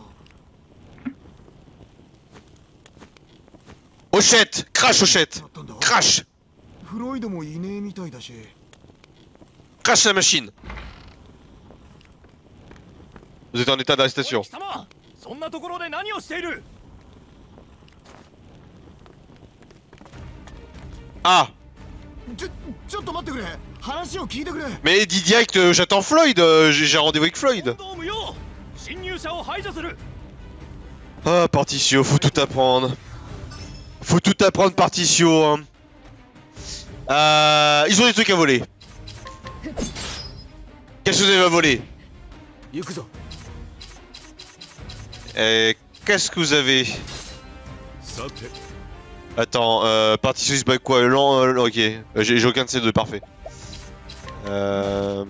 Hochette, crash Hochette, crash, フロイドもいねえみたいだし。 crash la machine. Vous êtes en état d'arrestation. そんなところで何をしている？ Ah. ちょ、ちょっと待ってくれ。話を聞いてくれ。 Mais dis direct, euh, j'attends Floyd, euh, j'ai un rendez-vous avec Floyd. Ah, Particio, faut tout apprendre. Faut tout apprendre, Particio. Hein. Euh, ils ont des trucs à voler. Qu'est-ce que vous avez à voler? Euh, Qu'est-ce que vous avez? Attends, euh, Particio, c'est pas quoi? Lent, euh, ok, j'ai aucun de ces deux, parfait. Euh...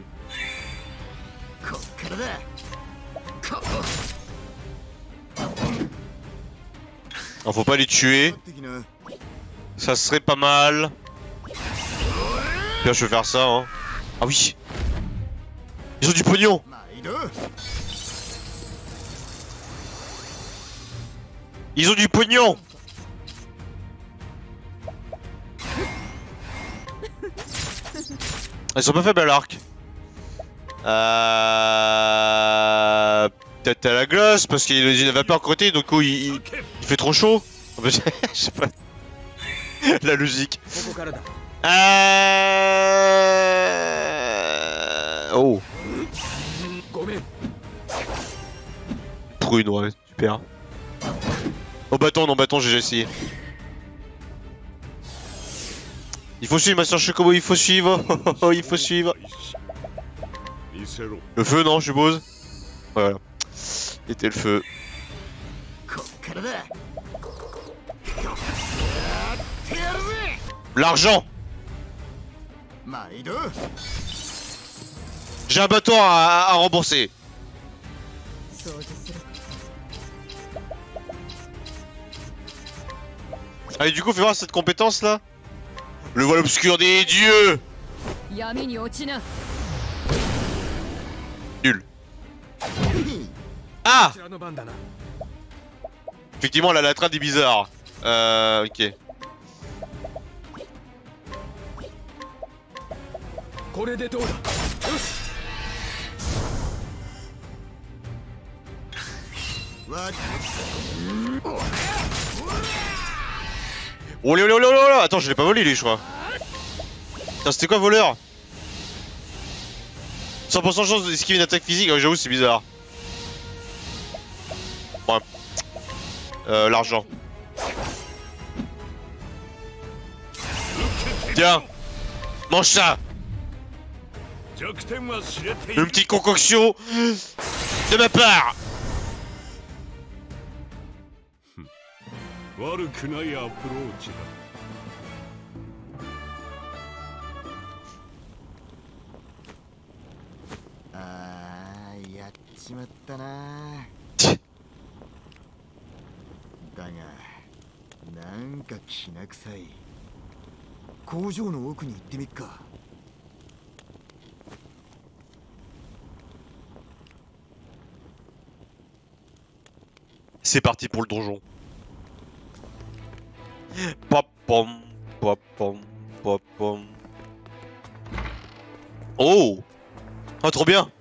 Alors, faut pas les tuer. Ça serait pas mal. Bien, je vais faire ça, hein. Ah oui. Ils ont du pognon. Ils ont du pognon. Ils sont pas faibles à l'arc. Euh... Peut-être à la glace parce qu'il y a la vapeur à côté, donc oh, il, il, il fait trop chaud. Je sais pas. La logique. Euh... Oh. Prune, ouais, super. Au bâton, non, bâton, j'ai déjà essayé. Il faut suivre, Master Chocobo, il faut suivre. Il faut suivre. Le feu, non, je suppose. Voilà. C'était le feu. L'argent. J'ai un bâton à, à rembourser. Allez, du coup, fais voir cette compétence là. Le voile obscur des dieux. Nul. Ah. Effectivement, la latrade est bizarre. Euh, ok. Oh là là là là là. Attends, je l'ai pas volé lui, je crois. Putain, c'était quoi voleur? cent pour cent chance d'esquiver une attaque physique, j'avoue c'est bizarre. Ouais. Euh, l'argent. Tiens. Mange ça. Une petite concoction de ma part. あー、やっちまったな。だが、なんかきな臭い。工場の奥に行ってみっか。 C'est parti pour le donjon. Pop pom, pop pom, pop pom. Oh! Oh, trop bien!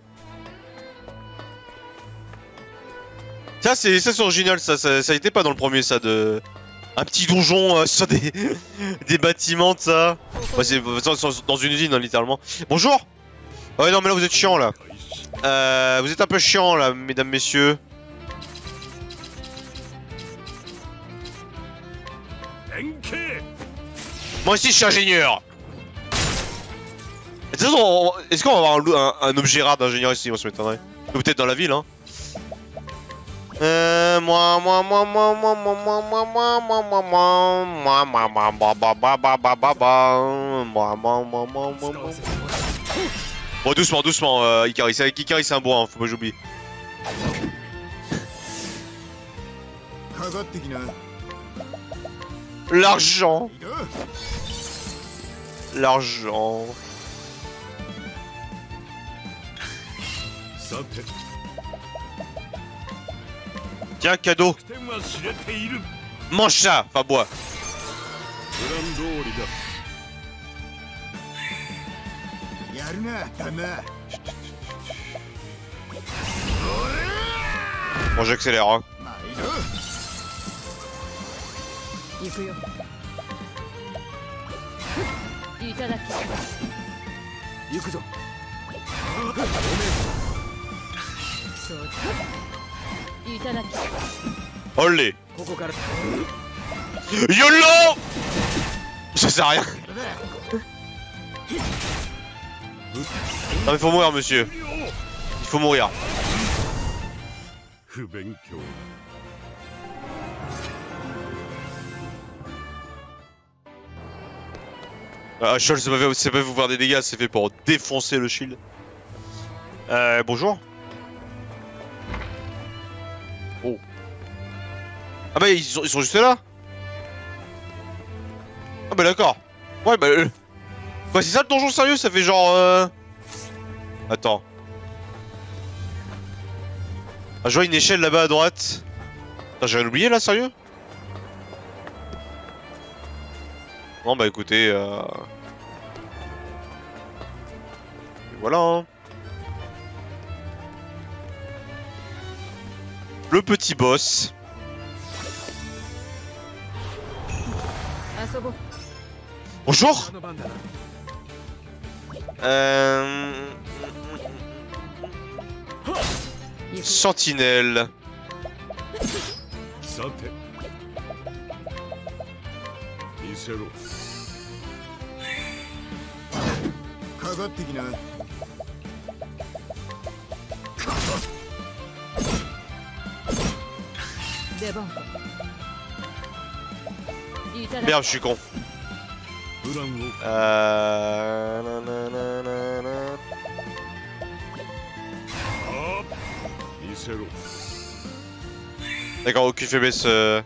Ça, c'est ça, c'est original, ça, ça, ça était pas dans le premier, ça, de. Un petit donjon euh, sur des, des bâtiments, de ça. Bah, c'est dans une usine, hein, littéralement. Bonjour! Ouais, non, mais là, vous êtes chiant, là. Euh, vous êtes un peu chiant, là, mesdames, messieurs. Moi aussi je suis ingénieur. Est-ce qu'on va avoir un, un, un objet rare d'ingénieur ici? Moi ça m'étonnerait. Ou peut-être dans la ville hein. Euh, moi, moi, moi, moi, moi, moi, moi, moi, moi, moi, moi, moi, moi, moi, moi, bah, bah, bah, bah, bah, bah, Bon, doucement, doucement, euh, Ikari. C'est avec Ikari, c'est un bois, hein, faut pas que j'oublie. L'argent. L'argent. Tiens, cadeau. Mange ça, enfin bois. Bon, j'accélère, hein. Olé. YOLO. Ça sert à rien. Non mais faut mourir monsieur. Il faut mourir. Ah, Scholl, c'est pas fait, c'est pas fait pour faire des dégâts, c'est fait pour défoncer le shield. Euh, bonjour. Oh. Ah bah ils sont, ils sont juste là. Ah bah d'accord. Ouais bah... Euh... Bah c'est ça le donjon sérieux, ça fait genre... Euh... Attends. Ah je vois une échelle là-bas à droite. J'ai rien oublié là, sérieux? Non bah écoutez... Euh... Et voilà hein. Le petit boss. Bonjour. Euh... Sentinelle. Merde, je suis con. Euh... nanana. D'accord, aucune faiblesse euh...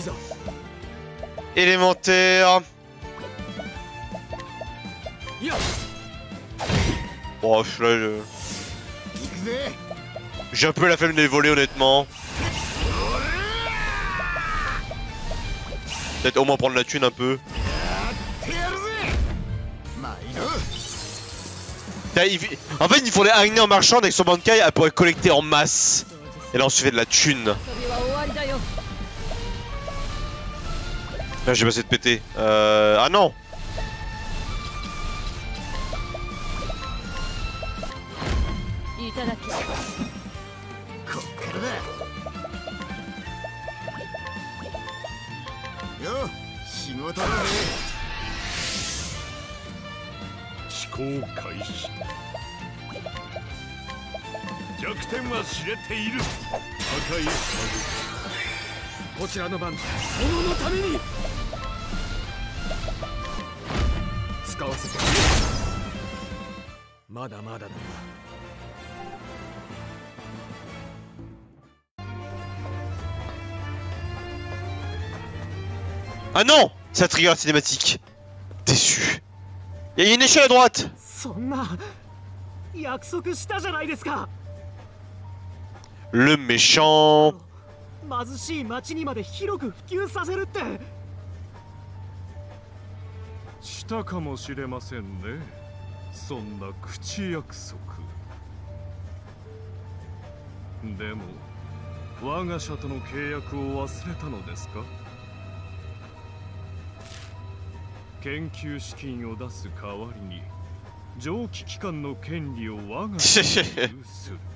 élémentaire. Bon, là, je... j'ai un peu la flemme de les voler honnêtement. Peut-être au moins prendre la thune un peu. En fait, il faut les hariner en marchand avec son bankai, elle pourrait collecter en masse. Et là, on se fait de la thune. Là, j'ai passé de péter. Euh... Ah non. Ah non. Ça trigger la cinématique. Déçu. Il y a une échelle à droite. Le méchant. 貧しい町にまで広く普及させるって。 したかもしれませんね。そんな口約束。でも我が社との契約を忘れたのですか？研究資金を出す代わりに蒸気機関の権利を我が社に有する。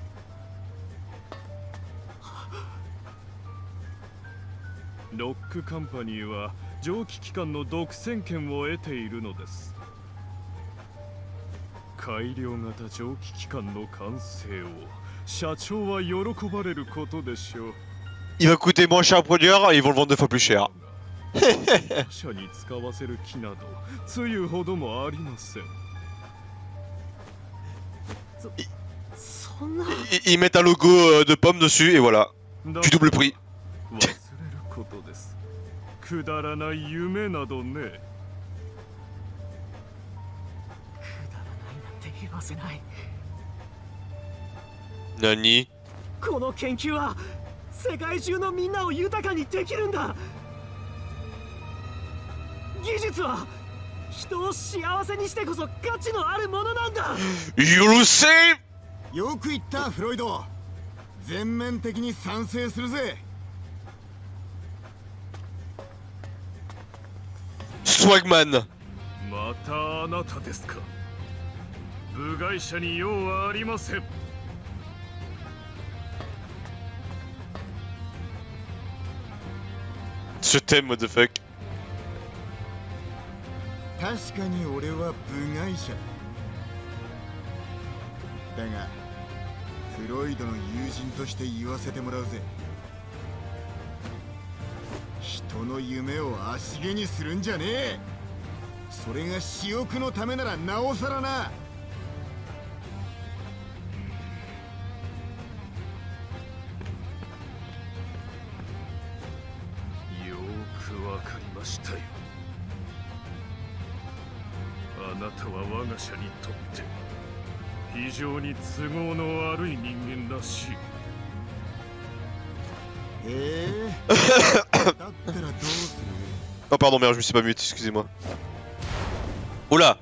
ロックカンパニーは蒸気機関の独占権を得ているのです。改良型蒸気機関の完成を社長は喜ばれることでしょう。 Il va coûter moins cher à produire et ils vont le vendre deux fois plus cher. 他者に使わせる気などつゆほどもありません。 そんな。 Ils mettent un logo euh, de pomme dessus et voilà. だ Tu doubles le prix. 忘れることです。くだらない夢などね。 くだらないなんて言わせない。 Nani? この研究は世界中のみんなを豊かにできるんだ。技術は人を幸せにしてこそ価値のあるものなんだ。 You le sais! よく言ったフロイド。全面的に賛成するぜ。 Swagman. またあなたですか。部外者に用はありません。 Je t'aime, what the fuck. 確かに俺は部外者だ。だがフロイドの友人として言わせてもらうぜ。人の夢を足毛にするんじゃねえ。それが私欲のためならなおさらな。 よくわかりましたよ。あなたは我が社にとって非常に都合の悪い人間らしい。 ええだったらどうする。 Oh pardon, merde, je me suis pas mute, excusez-moi. Oula!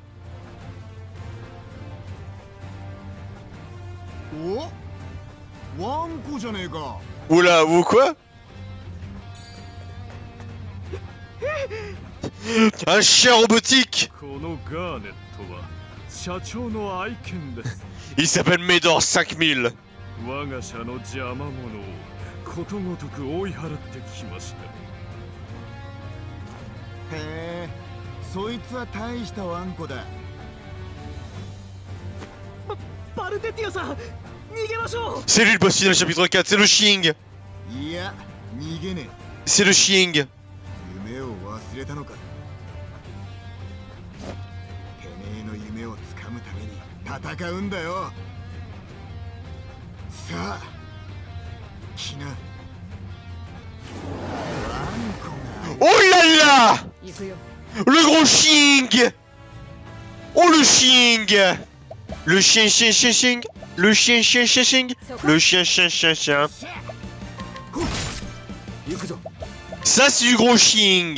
お、ワンコじゃねえか。 Oula, ou quoi? Un chien robotique! このガーネットは社長の愛犬です。 Il s'appelle Médor cinq mille. 我が社の邪魔者をことごとく追い払ってきました。 へえ、そいつは大したワンコだ。 バルテティオさん、逃げましょう。 C'est lui le boss final chapitre quatre, c'est le Shing! いや、逃げね C'est le Shing! え。夢を忘れたのか。てめえの夢をつかむために戦うんだよ。さあ、来な。ワンコが。 Oh là là! Le gros Shing! Oh le Shing! Le chien chien chien chien! Le chien chien chien chien! Le chien chien chien chien! Ça c'est du gros Shing!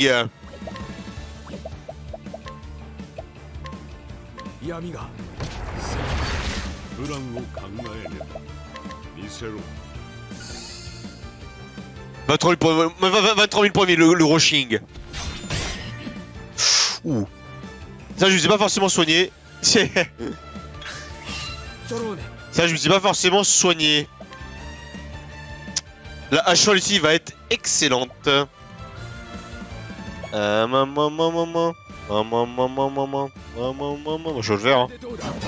闇がプランを考えねば見せろ。 vingt-trois mille points, vingt-trois mille points, le, le gros Shing. Ouh. Ça, je me suis pas forcément soigné. Ça, je me suis pas forcément soigné. La H ici va être excellente. Euh, maman, maman, maman. Maman, maman, maman. Maman, maman. Je vais le faire. Hein.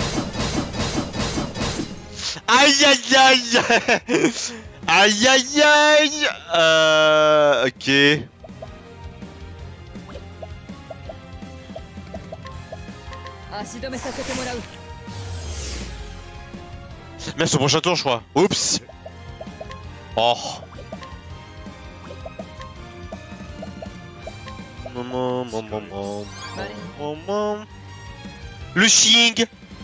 Aïe, aïe, aïe. Aïe aïe aïe. Euh... Ok. Merci au prochain tour je crois. Oups. Oh. Maman, maman, maman, maman. Le Shing.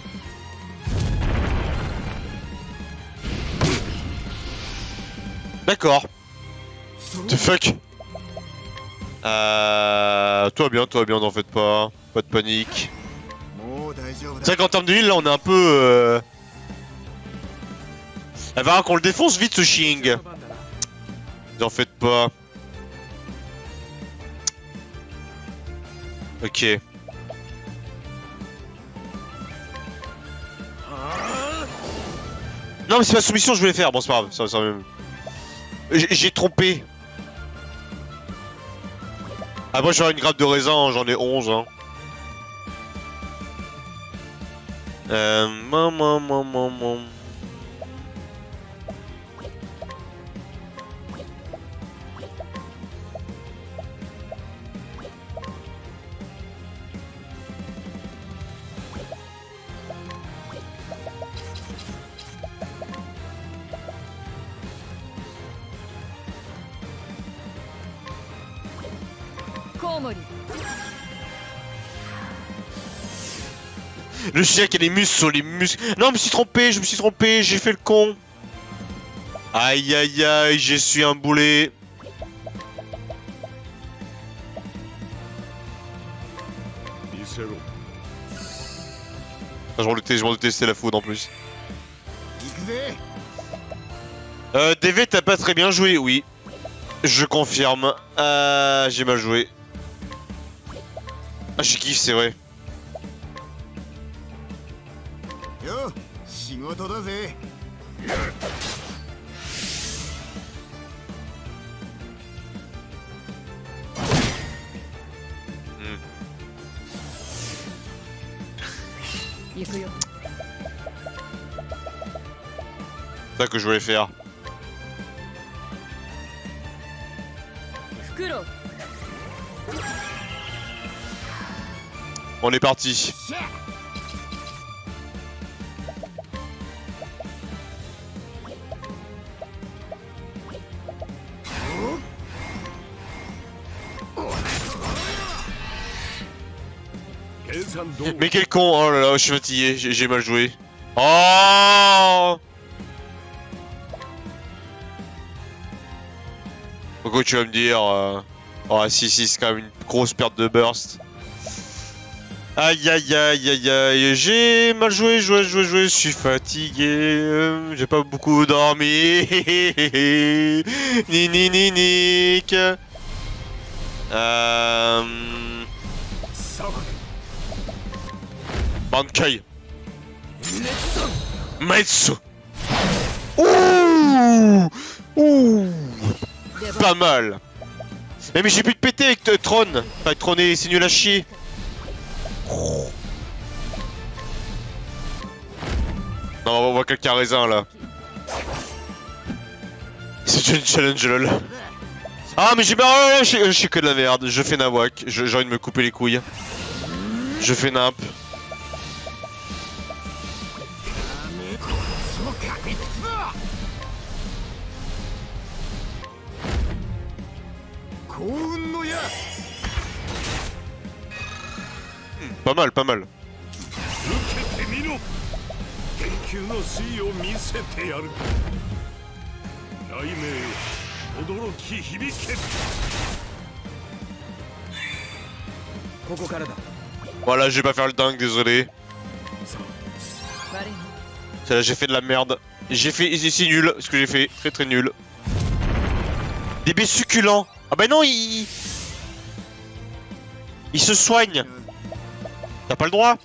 D'accord. The fuck. Euh... Toi bien, toi bien, n'en faites pas. Pas de panique. C'est vrai qu'en termes de heal, là, on est un peu... Euh... Elle va falloir qu'on le défonce vite, ce Shing. N'en faites pas. Ok. Non mais c'est ma soumission, je voulais faire. Bon, c'est pas grave. Ça, ça, j'ai trompé. Ah, moi j'aurais une grappe de raisin, j'en ai onze. Hein. Euh... Maman, maman, maman. Le chien qui a les muscles sur les muscles. Non, je me suis trompé, je me suis trompé, j'ai fait le con. Aïe aïe aïe, je suis un boulet. Je m'en doutais, je m'en doutais, c'était la faute en plus. Euh, D V, t'as pas très bien joué, oui. Je confirme. Euh, j'ai mal joué. Ah, j'ai kiffé, c'est vrai. Yo, 仕事だぜ。 C'est ça que je voulais faire. On est parti. Mais quel con, oh là là, je suis fatigué, j'ai mal joué. Oh! Pourquoi tu vas me dire euh... Oh si si, c'est quand même une grosse perte de burst. Aïe aïe aïe aïe aïe, j'ai mal joué, joué, joué, joué, je suis fatigué, j'ai pas beaucoup dormi. Ni ni ni nique. Euh... Bankai. Maitsu. Ouh. Ouh. Pas mal. Mais, mais j'ai pu te péter avec euh, Tron. Enfin, Tron, c'est nul à chier. Oh. Non, on voit quelqu'un raisin là. C'est une challenge lol. Ah, mais j'ai pas. Oh, je suis que de la merde. Je fais nawak. J'ai envie de me couper les couilles. Je fais nimp. Pas mal, pas mal. Voilà, je vais pas faire le dingue, désolé. J'ai fait de la merde. J'ai fait, c'est nul ce que j'ai fait, très très nul. Des baies succulents. Ah bah non, il... Il se soigne. T'as pas le droit.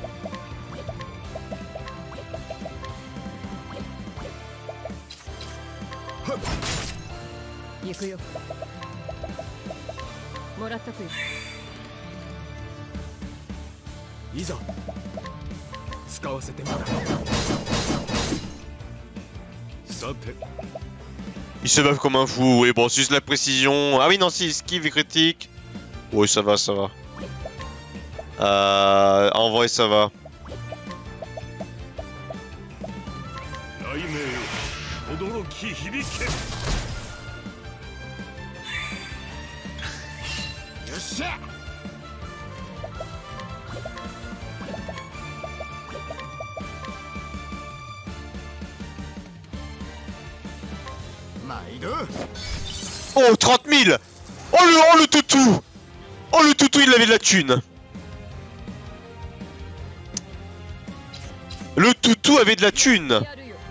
Il se bave comme un fou, et bon, si c'est la précision... Ah oui, non, si, esquive et critique. Oui, ça va, ça va. Euh... En vrai, ça va. Oh, trente mille. Oh le, oh le toutou. Oh le toutou, il avait de la thune. Le toutou avait de la thune.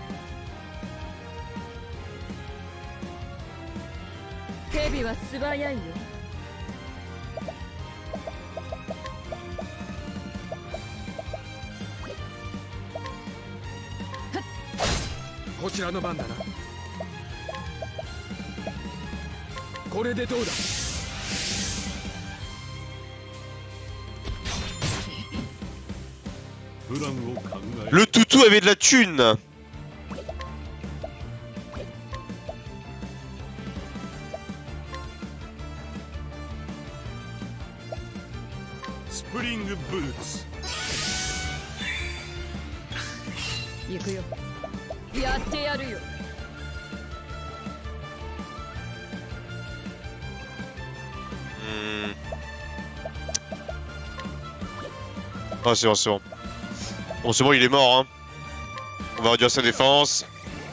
Le toutou avait de la thune. Spring Boots. Hmm. Ah c'est bon, c'est bon. Bon c'est bon, il est mort hein. On va réduire sa défense.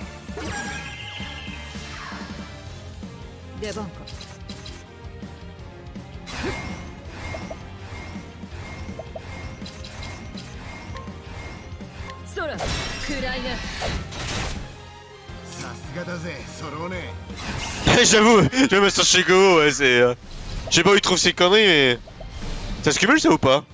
出番か。そら、暗いな。 さすがだぜ、ソローネ。 J'avoue, je vais mettre chez Go, ouais, c'est... Euh... Je sais pas où il trouve ces conneries, mais... Ça se cumule ça ou pas?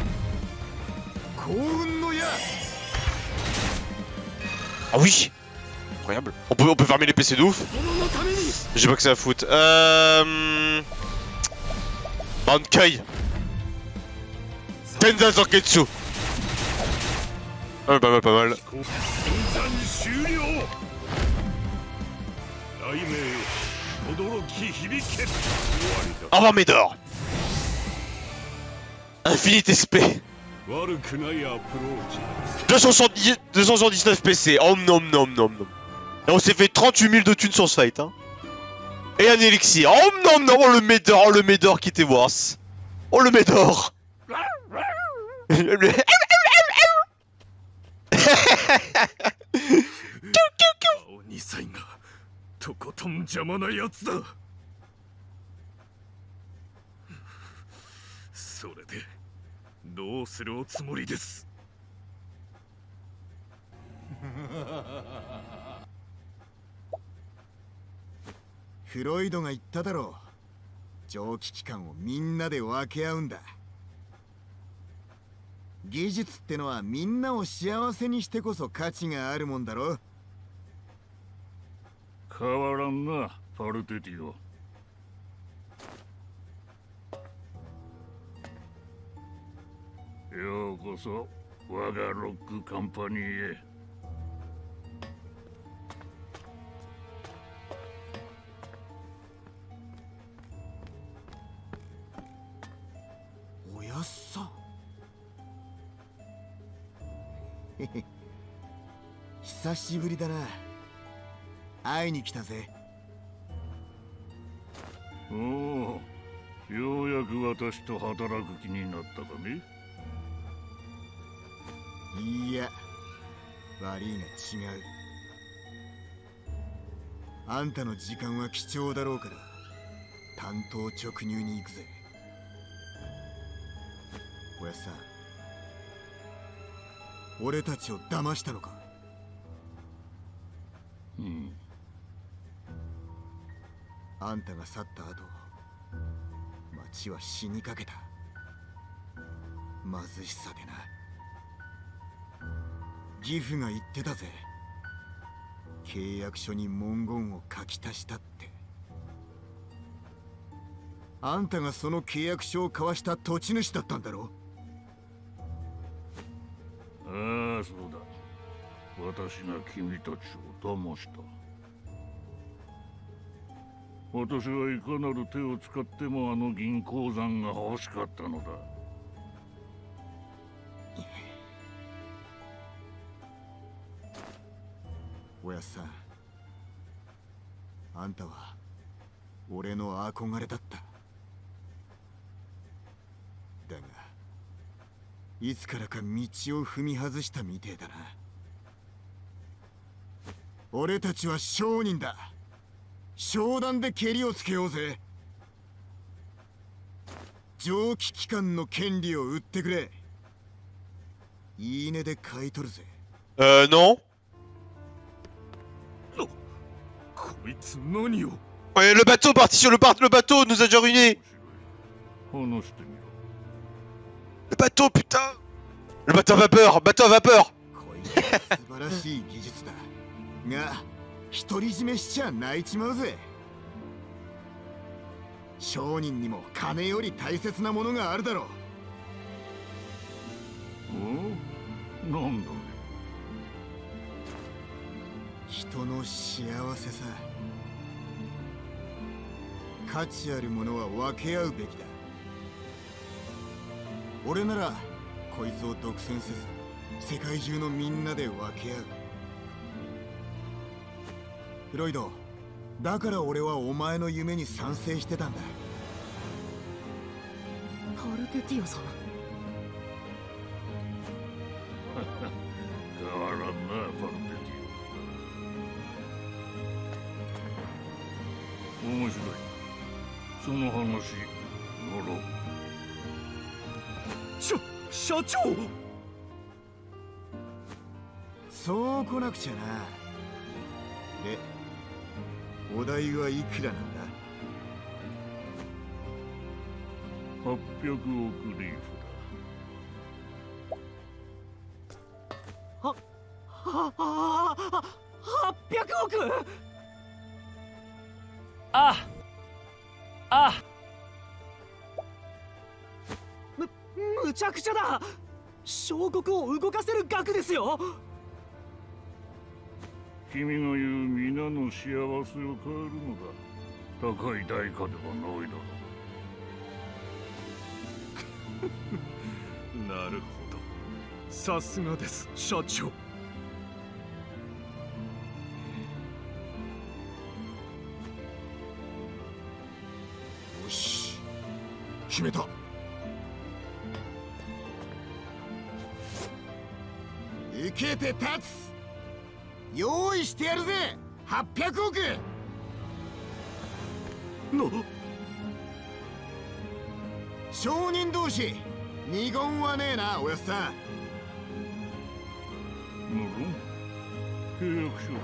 Ah oui. Incroyable. On peut, on peut farmer les P C de ouf. J'ai pas que ça à foutre. Euh... Bankai. Tenza Zanketsu. Ah, pas mal, pas mal. Au revoir Médor. Infinite S P. deux cent soixante-dix-neuf P C. Oh nom nom nom nom. Et on s'est fait trente-huit mille de thunes sur ce fight hein. Et un élixir. Oh non non, oh le Médor, oh le Médor qui était worse. Oh le Médor. フロイドが言っただろう。蒸気機関をみんなで分け合うんだ。技術ってのはみんなを幸せにしてこそ価値があるもんだろ。 変わらんな、パルテティオ。ようこそ我がロックカンパニーへ。 おやっさ。久しぶりだな。会いに来たぜ。 おお、ようやく私と働く気になったかね。 いや、悪いが違う。あんたの時間は貴重だろうから単刀直入に行くぜ。おやっさん、俺たちを騙したのか？ うん。 あんたが去った後、町は死にかけた。貧しさでな。義父が言ってたぜ。契約書に文言を書き足したって。あんたがその契約書を交わした土地主だったんだろ？ ああ、そうだ。私が君たちを騙した。私はいかなる手を使ってもあの銀鉱山が欲しかったのだ。おやっさん、あんたは俺の憧れだった。だがいつからか道を踏み外したみてえだな。俺たちは商人だ。商談でケリをつけようぜ。蒸気機関の権利を売ってくれ。いいねで買い取るぜ。 Euh, non. Ouais, le bateau parti sur le, par le bateau nous a déjà ruiné. Le bateau, putain. Le bateau à vapeur, bateau à vapeur. 素晴らしい技術だが独り占めしちゃ泣いちまうぜ。商人にも金より大切なものがあるだろう。なんだね。 人の幸せさ。価値あるものは分け合うべきだ。俺ならこいつを独占せず世界中のみんなで分け合う。フロイド、だから俺はお前の夢に賛成してたんだ。 パルテティオさん、 変わらんな、パルテティオ。面白い。その話、乗ろう。 しゃ、社長。 そう来なくちゃな。で、お代はいくらなんだ？ はっぴゃくおくリーフは、は、は、は、はっぴゃくおく。あ、あ。む、むちゃくちゃだ。小国を動かせる額ですよ。 君が言う皆の幸せを変えるのだ。高い代価ではないだろう。なるほど。さすがです、社長。 よし、決めた。受けて立つ。用意してやるぜ。はっぴゃくおく。 の商人同士、二言はねえな、おやっさん。 無論、契約書を用意して。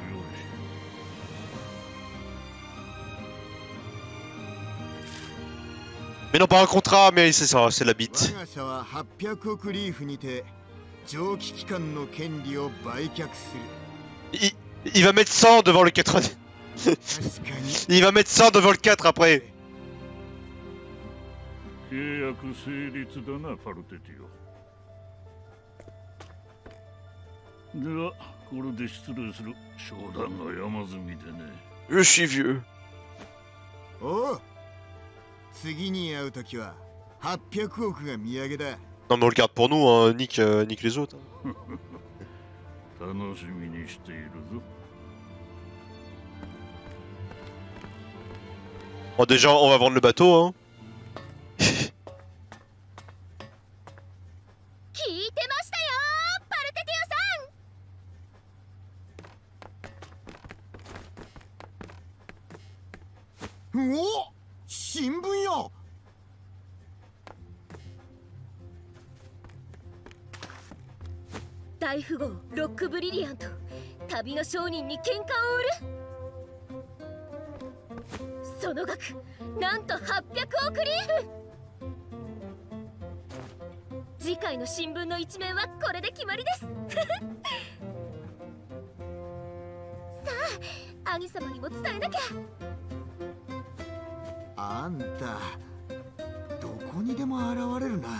Mais non, pas un contrat, mais c'est ça, c'est la bite. 我が社ははっぴゃくおくリーフにて蒸気機関の権利を売却する。 Il, il va mettre cent devant le quatre. Il va mettre cent devant le quatre après. 契約成立だな、パルテティオ。では、これで失礼する。商談が山積みでね。 Je suis vieux. おう、次に会うときははっぴゃくおくが土産だ。 Non mais on le garde pour nous, hein. Nique, euh, nique les autres. 楽しみにしているぞ。 Bon, déjà, on va vendre le bateau, hein. 聞いてましたよ、パルテティオさん。 おお、新聞よ。 大富豪ロックブリリアント、旅の商人に喧嘩を売る。その額なんとはっぴゃくおくリーフ。次回の新聞の一面はこれで決まりです。さあ、兄様にも伝えなきゃ。 あんたどこにでも現れるな。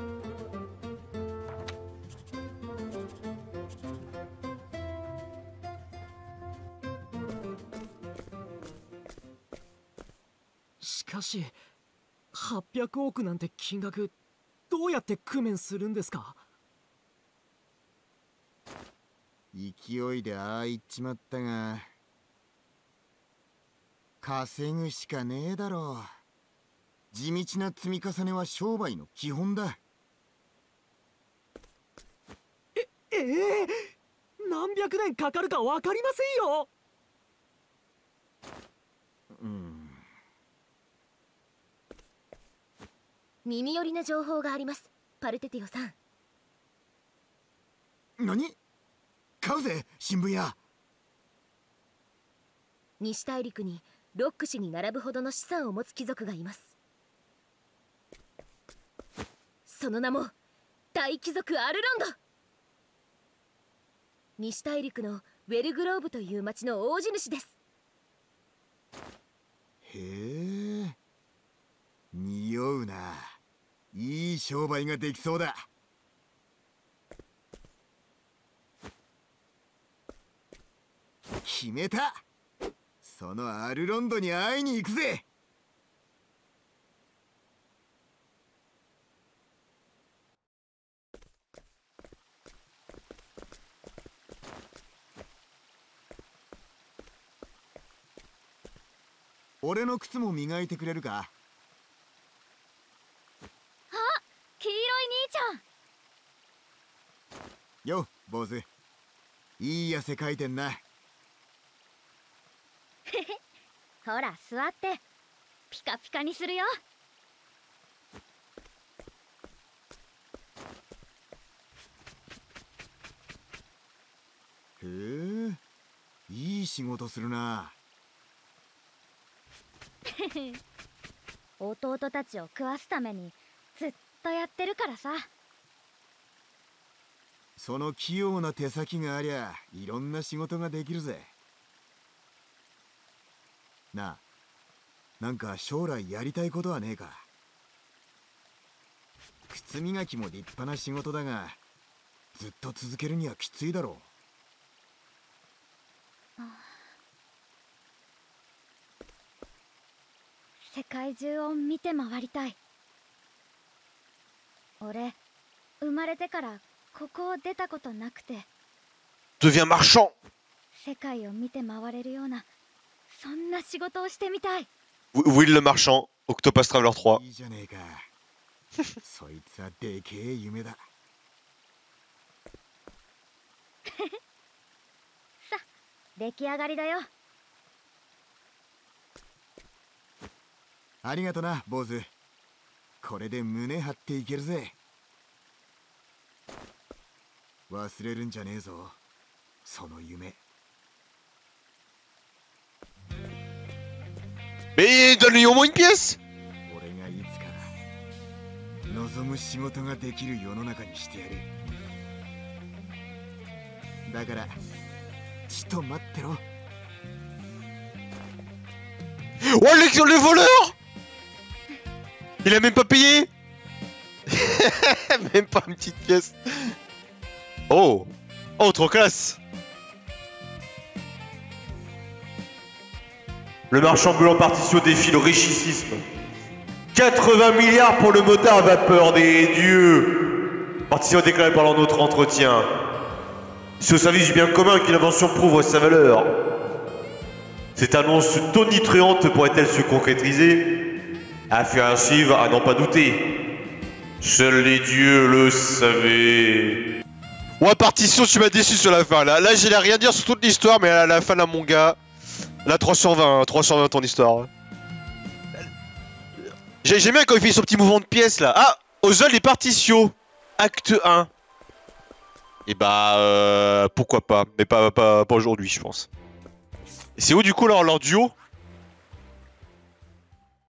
しかしはっぴゃくおくなんて金額どうやって工面するんですか？ 勢いでああ言っちまったが、稼ぐしかねえだろう。地道な積み重ねは商売の基本だ。 え、ええ、何百年かかるかわかりませんよ。 うん。 耳寄りな情報があります、パルテティオさん。 何？買うぜ、新聞屋。 西大陸にロック氏に並ぶほどの資産を持つ貴族がいます。その名も大貴族アルロンド。西大陸のウェルグローブという町の大地主です。 へえ、匂うな。いい商売ができそうだ。決めた。そのアルロンドに会いに行くぜ。俺の靴も磨いてくれるか？ あ、黄色い兄ちよ、坊主。いい汗かいてんな。 ほら座ってピカピカにするよ。 へえ、いい仕事するな。 弟たちを食わすためにずっとやってるからさ。 その器用な手先がありゃいろんな仕事ができるぜ。なあ、なんか将来やりたいことはねえか。靴磨きも立派な仕事だが、ずっと続けるにはきついだろう。 世界中を見て回りたい。俺生まれてからここを出たことなくて、 Deviens marchand. 世界を見て回れるようなそんな仕事をしてみたい。 Will le marchand, Octopus Traveler trois. いいじゃねえか。そいつはでけえ夢だ。 さ、出来上がりだよ。 ありがとな、坊主。これで胸張っていけるぜ。忘れるんじゃねえぞ、その夢。 Mais donne-lui au moins une pièce. 俺がいつか望む仕事ができる世の中にしてやる。だからちと待ってろ。 Oh, le, le voleur! Il a même pas payé. Même pas une petite pièce. Oh. Oh, trop classe. Le marchand ambulant partition défie le richicisme. quatre-vingts milliards pour le motard à vapeur des dieux. Partition déclarée pendant notre entretien. C'est au service du bien commun qu'une invention prouve sa valeur. Cette annonce tonitruante pourrait-elle se concrétiser? Affaire à suivre, à n'en pas douter. Seuls les dieux le savaient. Ouais, partition, tu m'as déçu sur la fin. Là, là j'allais rien dire sur toute l'histoire, mais à la fin, là, mon gars. Là, trois cent vingt, trois cent vingt ton histoire. J'aime bien quand il fait son petit mouvement de pièce là. Ah, Ozol et Partition. Acte un. Et bah, euh, pourquoi pas. Mais pas, pas, pas aujourd'hui, je pense. Et c'est où du coup leur, leur duo?